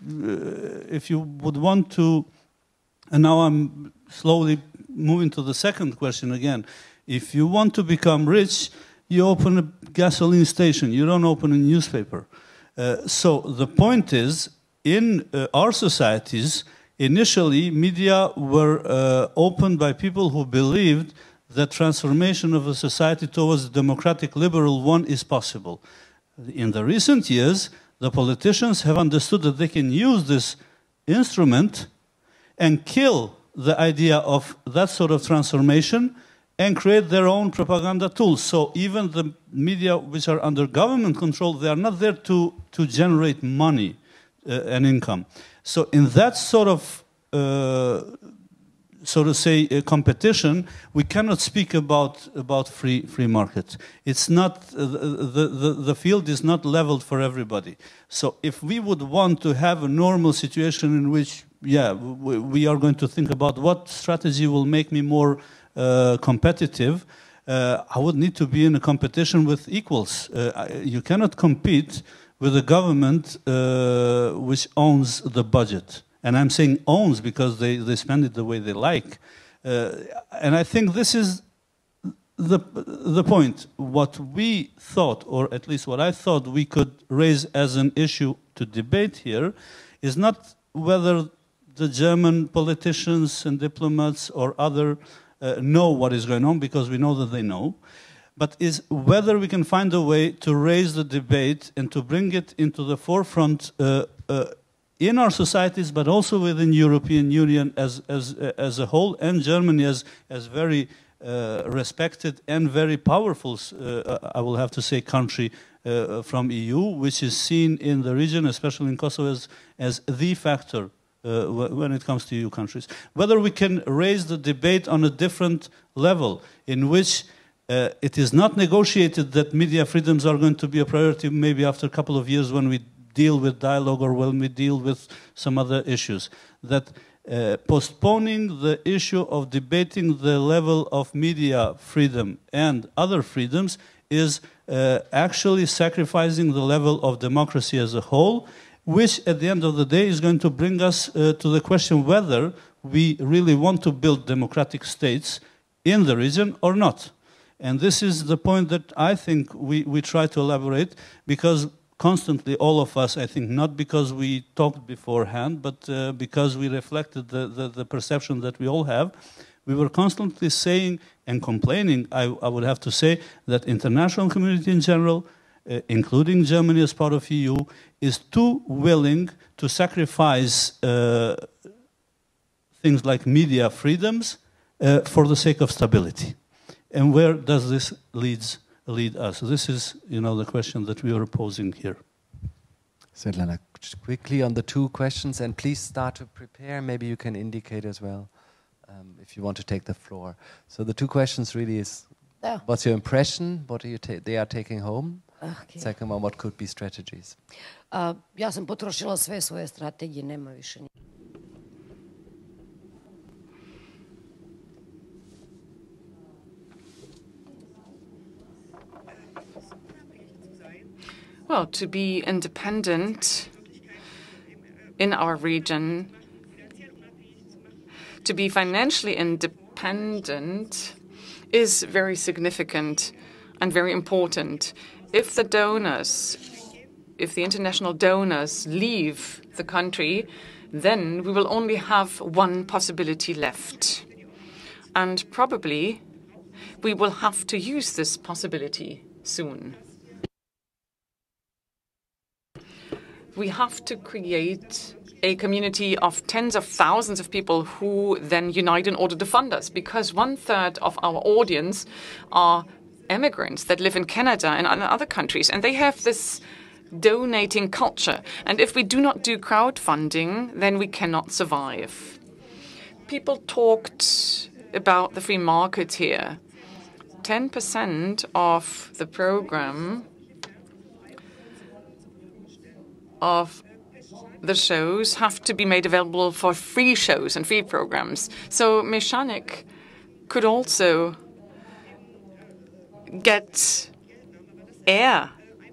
S4: would want to, and now I'm slowly moving to the second question again. If you want to become rich, you open a gasoline station. You don't open a newspaper. So the point is, in our societies, initially media were opened by people who believed that transformation of a society towards a democratic liberal one is possible. In the recent years, the politicians have understood that they can use this instrument and kill the idea of that sort of transformation and create their own propaganda tools. So even the media which are under government control, they are not there to generate money and income. So in that sort of so to say, competition, we cannot speak about free market. It's not the field is not leveled for everybody. So if we would want to have a normal situation in which, we are going to think about what strategy will make me more competitive, I would need to be in a competition with equals. You cannot compete with a government which owns the budget. And I'm saying owns because they spend it the way they like. And I think this is the point. What we thought, or at least what I thought we could raise as an issue to debate here, is not whether the German politicians and diplomats or other know what is going on, because we know that they know, but is whether we can find a way to raise the debate and to bring it into the forefront in our societies, but also within European Union as a whole, and Germany as very respected and very powerful, I will have to say, country from EU, which is seen in the region, especially in Kosovo, as the factor when it comes to EU countries. Whether we can raise the debate on a different level in which it is not negotiated that media freedoms are going to be a priority maybe after a couple of years when we deal with dialogue or when we deal with some other issues. That postponing the issue of debating the level of media freedom and other freedoms is actually sacrificing the level of democracy as a whole, which at the end of the day is going to bring us to the question whether we really want to build democratic states in the region or not. And this is the point that I think we try to elaborate, because constantly, all of us, I think, not because we talked beforehand, but because we reflected the perception that we all have, we were constantly saying and complaining, I would have to say, that international community in general, including Germany as part of EU, is too willing to sacrifice things like media freedoms for the sake of stability. And where does this lead us? So this is, the question that we are posing here.
S3: Svetlana, quickly on the two questions, and please start to prepare. Maybe you can indicate as well if you want to take the floor. So the two questions really is,
S8: Da.
S3: what's your impression? What are you they are taking home?
S8: Okay.
S3: Second one, what could be strategies?
S8: Ja sam potrošila sve svoje strategije, nema više.
S6: Well, to be independent in our region, to be financially independent is very significant and very important. If the donors, if the international donors leave the country, then we will only have one possibility left. And probably we will have to use this possibility soon. We have to create a community of tens of thousands of people who then unite in order to fund us, because 1/3 of our audience are immigrants that live in Canada and in other countries, and they have this donating culture. And if we do not do crowdfunding, then we cannot survive. People talked about the free market here. 10% of the program of the shows have to be made available for free shows and free programs. So Mechanic could also get air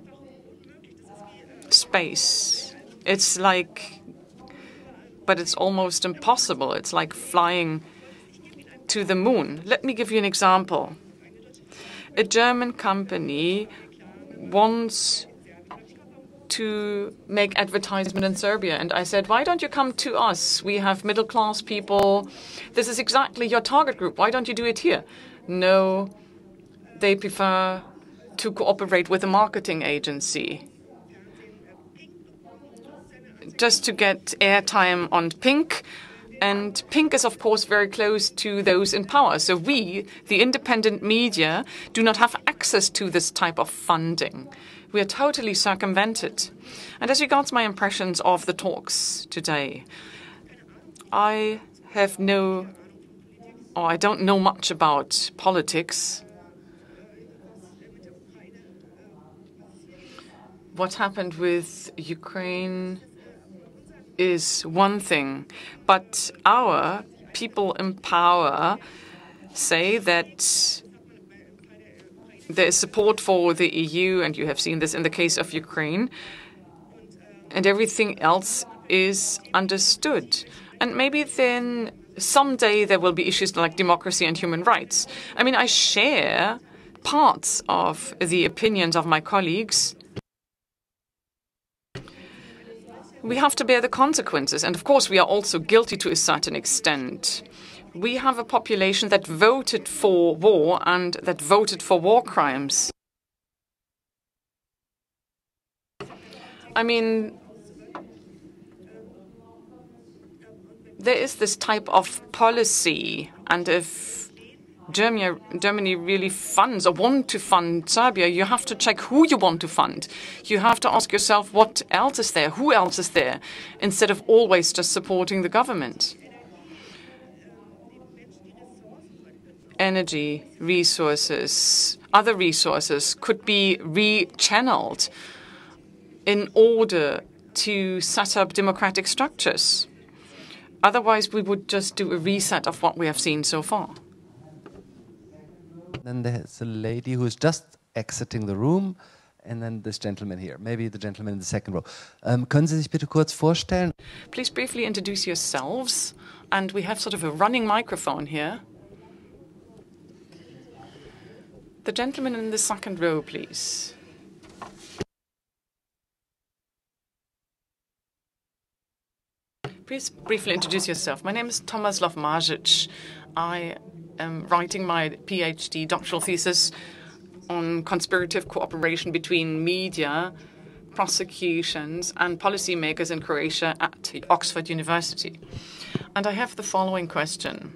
S6: space. It's like, but it's almost impossible. It's like flying to the moon. Let me give you an example. A German company wants to make advertisement in Serbia. And I said, why don't you come to us? We have middle-class people. This is exactly your target group. Why don't you do it here? No, they prefer to cooperate with a marketing agency just to get airtime on Pink. And Pink is, of course, very close to those in power. So we, the independent media, do not have access to this type of funding. We are totally circumvented. And as regards my impressions of the talks today, I don't know much about politics. What happened with Ukraine is one thing, but our people in power say that there is support for the EU, and you have seen this in the case of Ukraine, and everything else is understood. And maybe then someday there will be issues like democracy and human rights. I mean, I share parts of the opinions of my colleagues. We have to bear the consequences, and of course we are also guilty to a certain extent. We have a population that voted for war and that voted for war crimes. I mean, there is this type of policy, and if Germany really funds or want to fund Serbia, you have to check who you want to fund. You have to ask yourself what else is there, who else is there, instead of always just supporting the government. Energy, resources, other resources could be rechanneled in order to set up democratic structures. Otherwise, we would just do a reset of what we have seen so far.
S3: Then there's a lady who is just exiting the room, and then this gentleman here, maybe the gentleman in the second row. Können Sie sich bitte kurz vorstellen?
S6: Please briefly introduce yourselves, and we have sort of a running microphone here. The gentleman in the second row, please. Please briefly introduce yourself. My name is Tomislav Marzic. I am writing my PhD doctoral thesis on conspirative cooperation between media, prosecutions, and policymakers in Croatia at Oxford University. And I have the following question.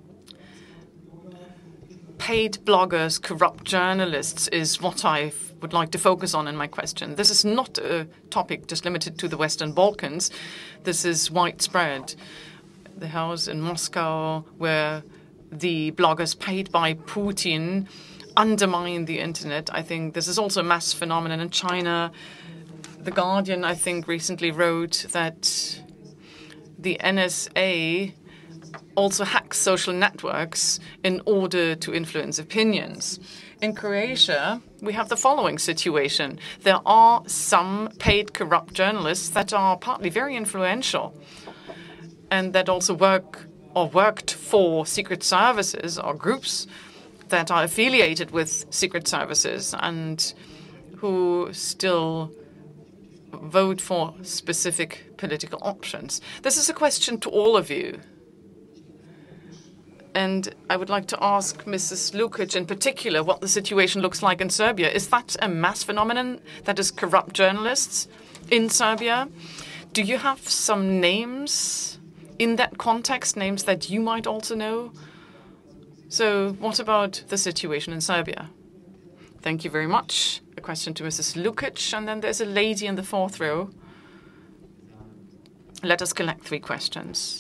S6: Paid bloggers, corrupt journalists is what I would like to focus on in my question. This is not a topic just limited to the Western Balkans. This is widespread. the house in Moscow where the bloggers paid by Putin undermine the internet. I think this is also a mass phenomenon in China. The Guardian, I think, recently wrote that the NSA also hacks social networks in order to influence opinions. In Croatia, we have the following situation. There are some paid corrupt journalists that are partly very influential and that also work or worked for secret services or groups that are affiliated with secret services and who still vote for specific political options. This is a question to all of you. And I would like to ask Mrs. Lukic in particular what the situation looks like in Serbia. Is that a mass phenomenon that is corrupt journalists in Serbia? Do you have some names in that context, names that you might also know? So what about the situation in Serbia? Thank you very much. A question to Mrs. Lukic, and then there's a lady in the fourth row. Let us collect 3 questions.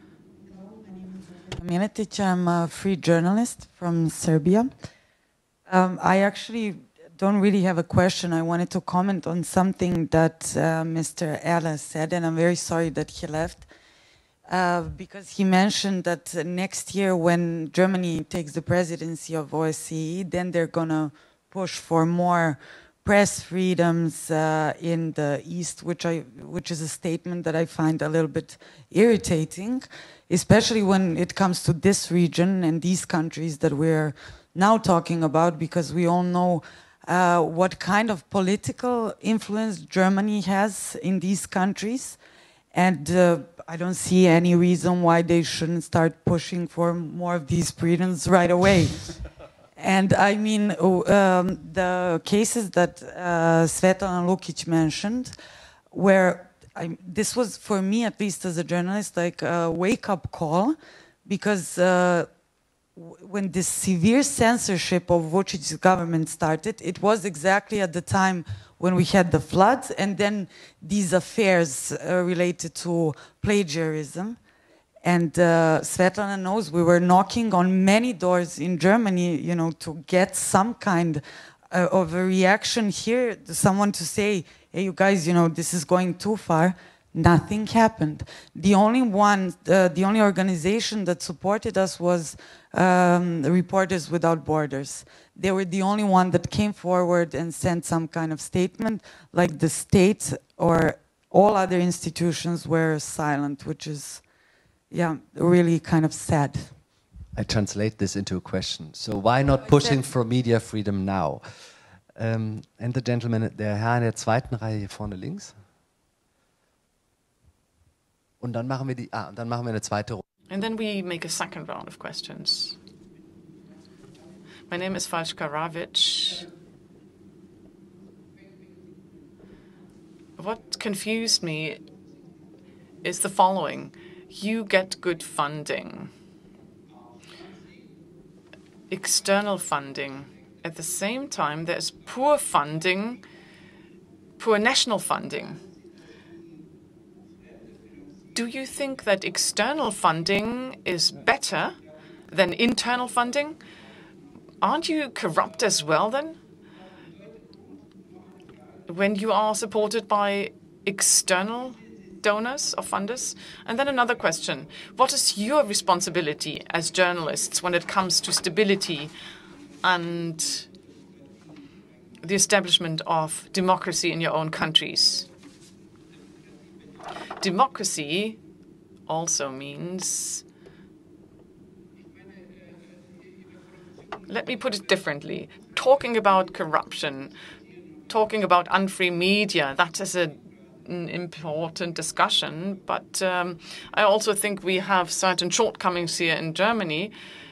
S9: Miletic, I'm a free journalist from Serbia. I actually don't really have a question. I wanted to comment on something that Mr. Erla said, and I'm very sorry that he left, because he mentioned that next year when Germany takes the presidency of OSCE, then they're going to push for more press freedoms in the East, which is a statement that I find a little bit irritating, especially when it comes to this region and these countries that we're now talking about, because we all know what kind of political influence Germany has in these countries. And I don't see any reason why they shouldn't start pushing for more of these freedoms right away. And I mean, the cases that Svetlana Lukic mentioned, where this was, for me at least as a journalist, like a wake-up call, because when this severe censorship of Vucic's government started, it was exactly at the time when we had the floods and then these affairs related to plagiarism. And Svetlana knows we were knocking on many doors in Germany, you know, to get some kind of a reaction here, someone to say, hey, you guys, you know, this is going too far. Nothing happened. The only organization that supported us was Reporters Without Borders. They were the only one that came forward and sent some kind of statement, like the state or all other institutions were silent, which is, yeah, really kind of sad.
S3: I translate this into a question. So why not pushing for media freedom now? And the gentleman, der Herr in der zweiten Reihe hier vorne links. Und dann machen wir eine zweite Runde.
S6: And then we make a second round of questions. My name is Falshka Ravic. What confused me is the following. You get good funding, external funding. At the same time, there's poor funding, poor national funding. Do you think that external funding is better than internal funding? Aren't you corrupt as well then? When you are supported by external donors or funders? And then another question. What is your responsibility as journalists when it comes to stability and the establishment of democracy in your own countries? Democracy also means, let me put it differently, talking about corruption, talking about unfree media, that is an important discussion, but I also think we have certain shortcomings here in Germany.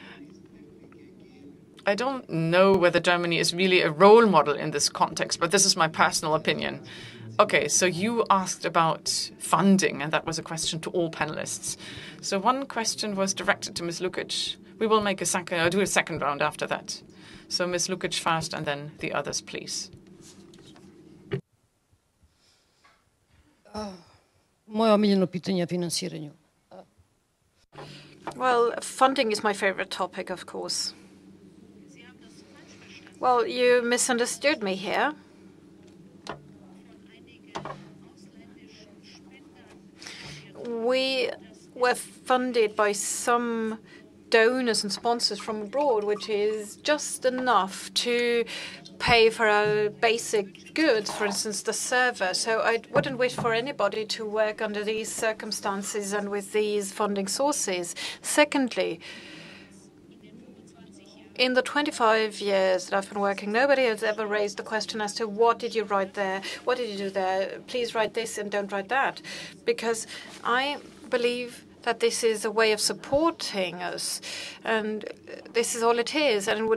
S6: I don't know whether Germany is really a role model in this context, but this is my personal opinion. Okay, so you asked about funding, and that was a question to all panelists. So one question was directed to Ms. Lukic. We will make do a second round after that. So Ms. Lukic first, and then the others, please.
S8: Moje omiljeno pitanje je finansiranje.
S2: Well, funding is my favorite topic, of course. Well, you misunderstood me here. We were funded by some donors and sponsors from abroad, which is just enough to pay for our basic goods, for instance, the server. So I wouldn't wish for anybody to work under these circumstances and with these funding sources. Secondly, in the 25 years that I've been working, nobody has ever raised the question as to what did you write there, what did you do there, please write this and don't write that. Because I believe that this is a way of supporting us, and this is all it is, and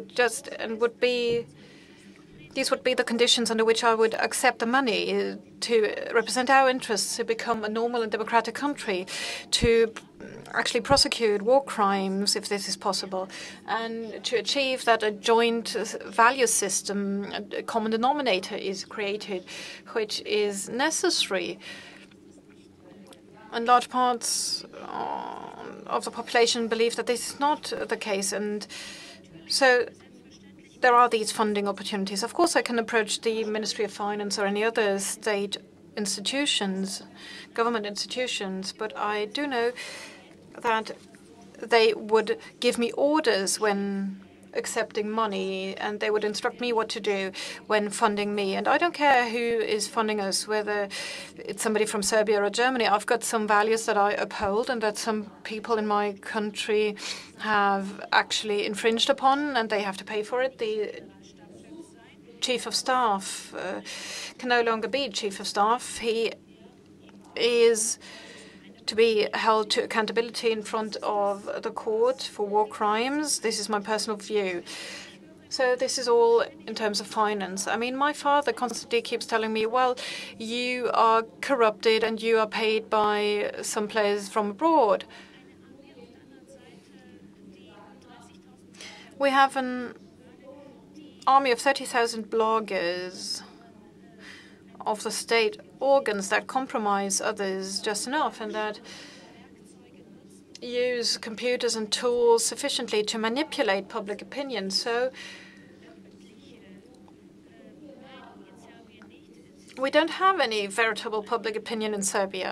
S2: these would be the conditions under which I would accept the money to represent our interests, to become a normal and democratic country, to actually prosecute war crimes if this is possible, and to achieve that a joint value system, a common denominator is created, which is necessary. And large parts of the population believe that this is not the case, and so there are these funding opportunities. Of course, I can approach the Ministry of Finance or any other state institutions, government institutions, but I do know that they would give me orders when accepting money, and they would instruct me what to do when funding me. And I don't care who is funding us, whether it's somebody from Serbia or Germany. I've got some values that I uphold and that some people in my country have actually infringed upon, and they have to pay for it. The chief of staff can no longer be chief of staff. He is to be held to accountability in front of the court for war crimes. This is my personal view. So this is all in terms of finance. I mean, my father constantly keeps telling me, well, you are corrupted and you are paid by some players from abroad. We have an army of 30,000 bloggers of the state organs that compromise others just enough and that use computers and tools sufficiently to manipulate public opinion. So we don't have any veritable public opinion in Serbia.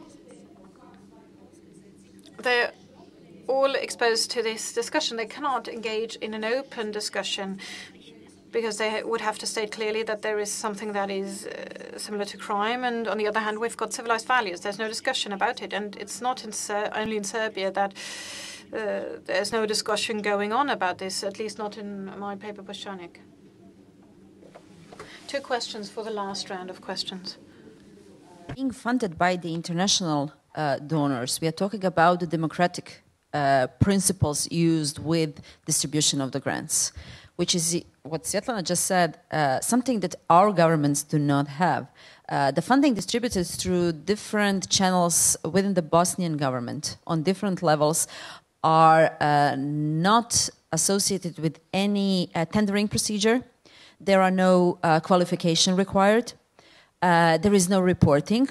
S2: They're all exposed to this discussion. They cannot engage in an open discussion because they would have to state clearly that there is something that is similar to crime, and on the other hand, we've got civilized values. There's no discussion about it, and it's not only in Serbia that there's no discussion going on about this, at least not in my paper, Bošćanik. 2 questions for the last round of questions.
S5: Being funded by the international donors, we are talking about the democratic principles used with distribution of the grants, which is what Svetlana just said, something that our governments do not have. The funding distributed through different channels within the Bosnian government on different levels are not associated with any tendering procedure. There are no qualification required. There is no reporting.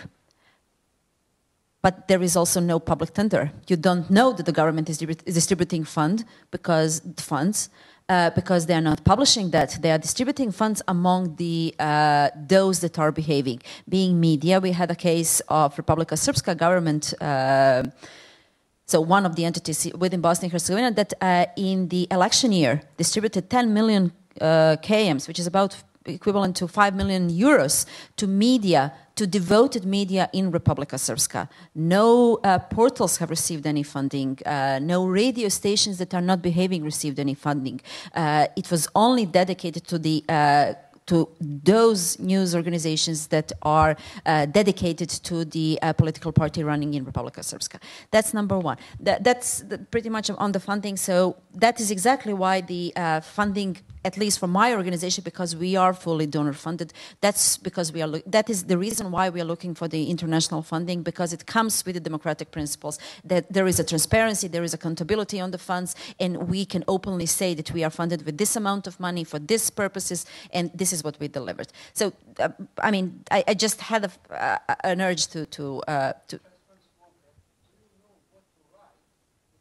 S5: But there is also no public tender. You don't know that the government is distributing funds because they are not publishing that. They are distributing funds among the those that are behaving. Being media, we had a case of Republika Srpska government, so one of the entities within Bosnia and Herzegovina that in the election year distributed 10 million KMs, which is about equivalent to 5 million euros to media, to devoted media in Republika Srpska. No portals have received any funding. No radio stations that are not behaving received any funding. It was only dedicated to the to those news organizations that are dedicated to the political party running in Republika Srpska. That's number one. That's pretty much on the funding. So that is exactly why the funding, at least for my organization, because we are fully donor funded. That's because we are. That is the reason why we are looking for the international funding, because it comes with the democratic principles that there is a transparency, there is accountability on the funds, and we can openly say that we are funded with this amount of money for this purposes, and this is what we delivered. So, I mean, I just had an urge to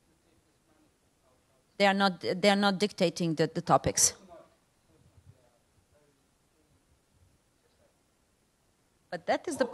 S5: They are not dictating the topics. But that is the.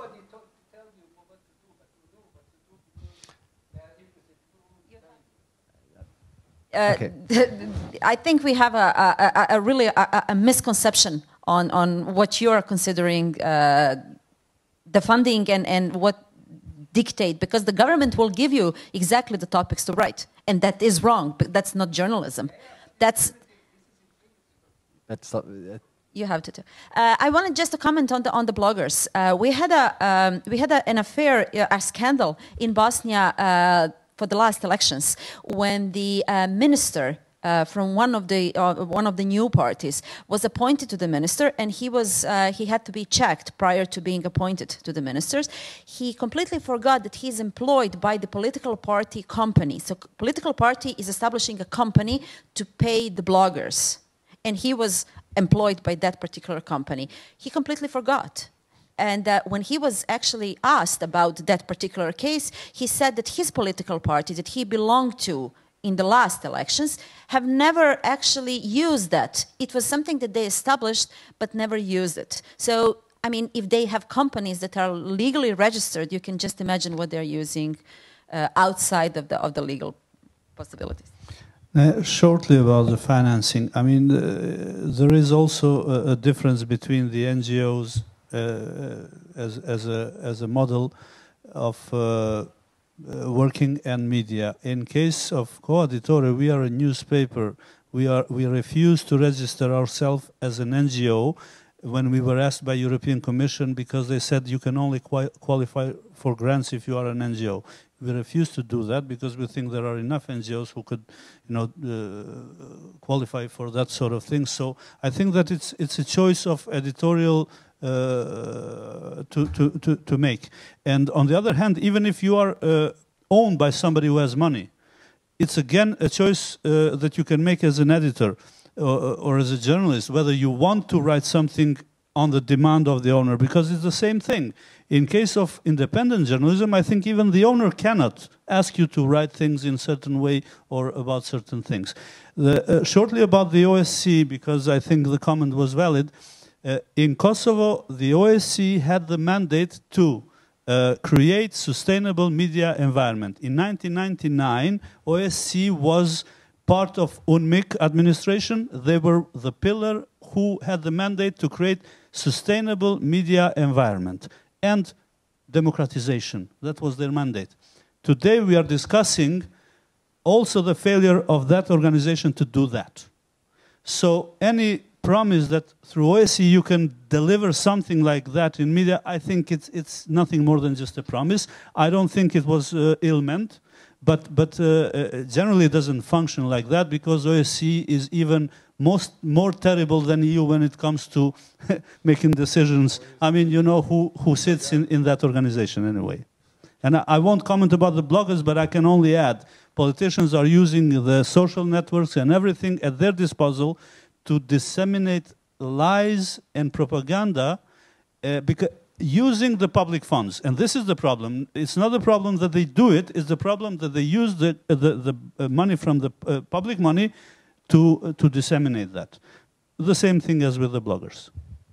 S3: Okay.
S5: I think we have a really misconception on what you are considering the funding and what dictate, because the government will give you exactly the topics to write, and that is wrong. But that's not journalism. That's you have to do. I wanted just to comment on the bloggers. We had an affair, a scandal in Bosnia for the last elections when the minister from one of the new parties was appointed to the minister, and he had to be checked prior to being appointed to the ministers. He completely forgot that he's employed by the political party company. So political party is establishing a company to pay the bloggers, and he was employed by that particular company. He completely forgot. And when he was actually asked about that particular case, he said that his political party that he belonged to in the last elections have never actually used that. It was something that they established but never used it. So, I mean, if they have companies that are legally registered, you can just imagine what they're using outside of the legal possibilities.
S4: Shortly about the financing, I mean, there is also a difference between the NGOs as a model of working and media. In case of Coaditore, we are a newspaper. We refuse to register ourselves as an NGO when we were asked by European Commission, because they said you can only qualify for grants if you are an NGO. We refuse to do that because we think there are enough NGOs who could, qualify for that sort of thing. So I think that it's a choice of editorial to make. And on the other hand, even if you are owned by somebody who has money, it's again a choice that you can make as an editor or as a journalist, whether you want to write something on the demand of the owner, because it's the same thing. In case of independent journalism, I think even the owner cannot ask you to write things in a certain way or about certain things. Shortly about the OSCE, because I think the comment was valid, in Kosovo, the OSCE had the mandate to create sustainable media environment. In 1999, OSCE was part of UNMIK administration. They were the pillar who had the mandate to create sustainable media environment and democratization. That was their mandate. Today we are discussing also the failure of that organization to do that. So any promise that through OSCE you can deliver something like that in media, I think it's nothing more than just a promise. I don't think it was ill-meant, but generally it doesn't function like that, because OSCE is even more terrible than EU when it comes to making decisions. I mean, you know who sits in that organization anyway. And I won't comment about the bloggers, but I can only add, politicians are using the social networks and everything at their disposal to disseminate lies and propaganda because using the public funds. And this is the problem. It's not the problem that they do it, it's the problem that they use the money from the public money to disseminate that. The same thing as with the bloggers.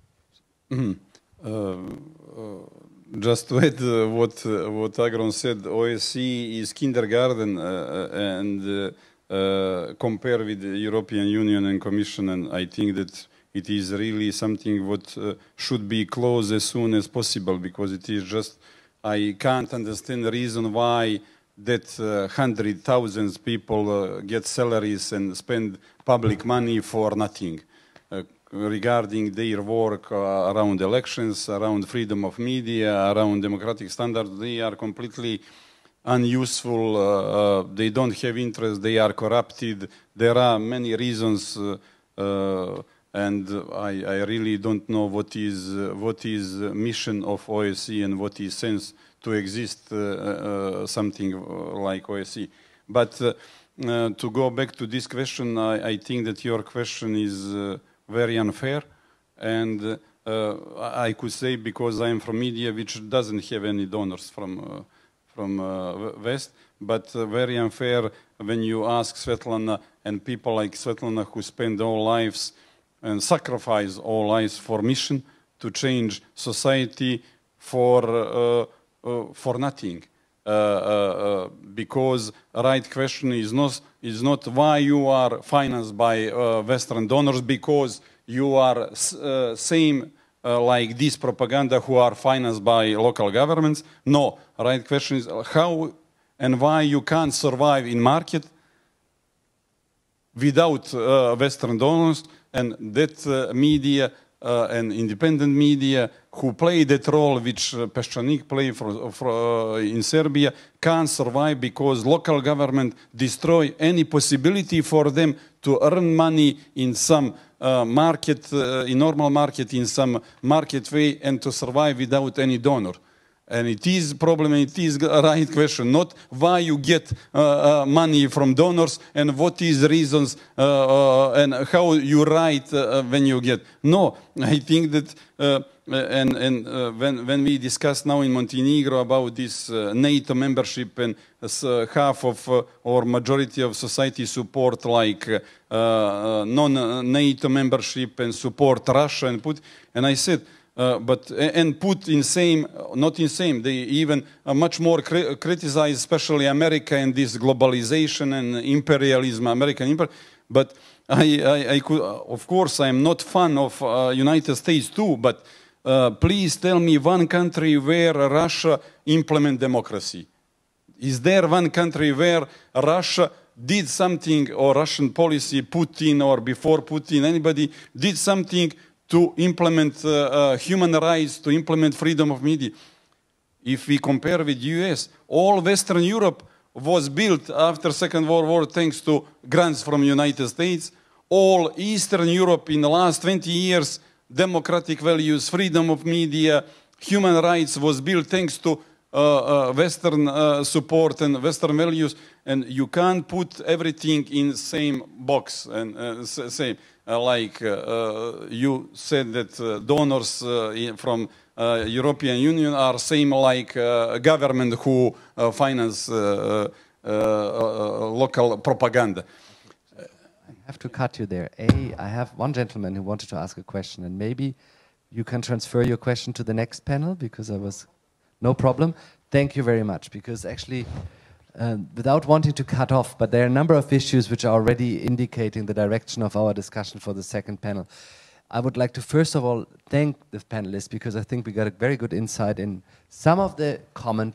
S7: Just to add what Agron said, OSCE is kindergarten and compare with the European Union and Commission, and I think that it is really something what should be closed as soon as possible, because it is just, I can't understand the reason why that hundreds of thousands people get salaries and spend public money for nothing regarding their work around elections, around freedom of media, around democratic standards. They are completely unuseful, they don't have interest, they are corrupted. There are many reasons, and I really don't know what is mission of OSCE and what is sense to exist something like OSCE. But to go back to this question, I think that your question is very unfair, and I could say, because I am from media which doesn't have any donors from West, but very unfair when you ask Svetlana, and people like Svetlana who spend their lives and sacrifice all lives for mission to change society for nothing. Because right question is not why you are financed by Western donors, because you are same like this propaganda who are financed by local governments. No, right question is how and why you can't survive in market without Western donors, and that media and independent media who play that role which Peščanik play in Serbia can't survive because local government destroy any possibility for them to earn money in some market, in normal market, in some market way, and to survive without any donor. And it is problem, it is a right question, not why you get money from donors and what is reasons and how you write when you get. No, I think that when we discuss now in Montenegro about this NATO membership and half of or majority of society support like non-NATO membership and support Russia and I said, but and put in same, not in same. They even much more criticize, especially America and this globalization and imperialism, American imperialism. But I could, of course, I am not fan of United States too. But please tell me one country where Russia implement democracy. Is there one country where Russia did something, or Russian policy, Putin or before Putin, anybody did something to implement human rights, to implement freedom of media? If we compare with US, all Western Europe was built after Second World War thanks to grants from United States. All Eastern Europe in the last 20 years, democratic values, freedom of media, human rights was built thanks to Western support and Western values. And you can't put everything in the same box and same. Like you said that donors from European Union are same like government who finance local propaganda.
S3: I have to cut you there. I have one gentleman who wanted to ask a question, and maybe you can transfer your question to the next panel, because I was... No problem. Thank you very much, because actually... without wanting to cut off, but there are a number of issues which are already indicating the direction of our discussion for the second panel. I would like to first of all thank the panelists, because I think we got a very good insight in some of the common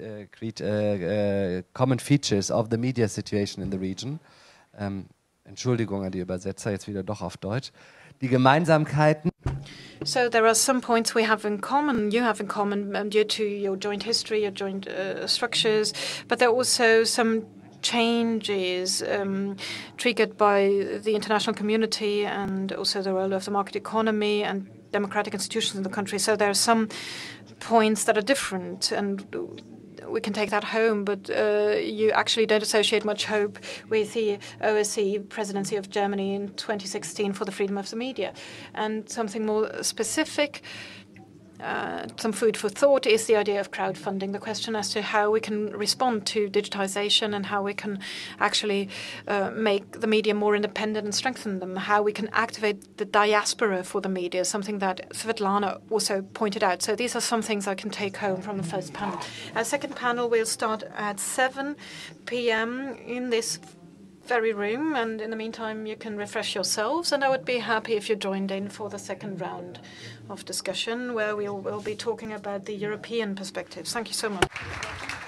S3: features of the media situation in the region. Entschuldigung an die Übersetzer, jetzt wieder doch auf Deutsch. Die Gemeinsamkeiten.
S2: So there are some points we have in common, you have in common due to your joint history, your joint structures, but there are also some changes triggered by the international community and also the role of the market economy and democratic institutions in the country. So there are some points that are different, and we can take that home, but you actually don't associate much hope with the OSCE presidency of Germany in 2016 for the freedom of the media. And something more specific, some food for thought, is the idea of crowdfunding, the question as to how we can respond to digitization and how we can actually make the media more independent and strengthen them, how we can activate the diaspora for the media, something that Svetlana also pointed out. So these are some things I can take home from the first panel. Our second panel will start at 7 p.m. in this very room, and in the meantime you can refresh yourselves, and I would be happy if you joined in for the second round of discussion where we will be talking about the European perspectives. Thank you so much.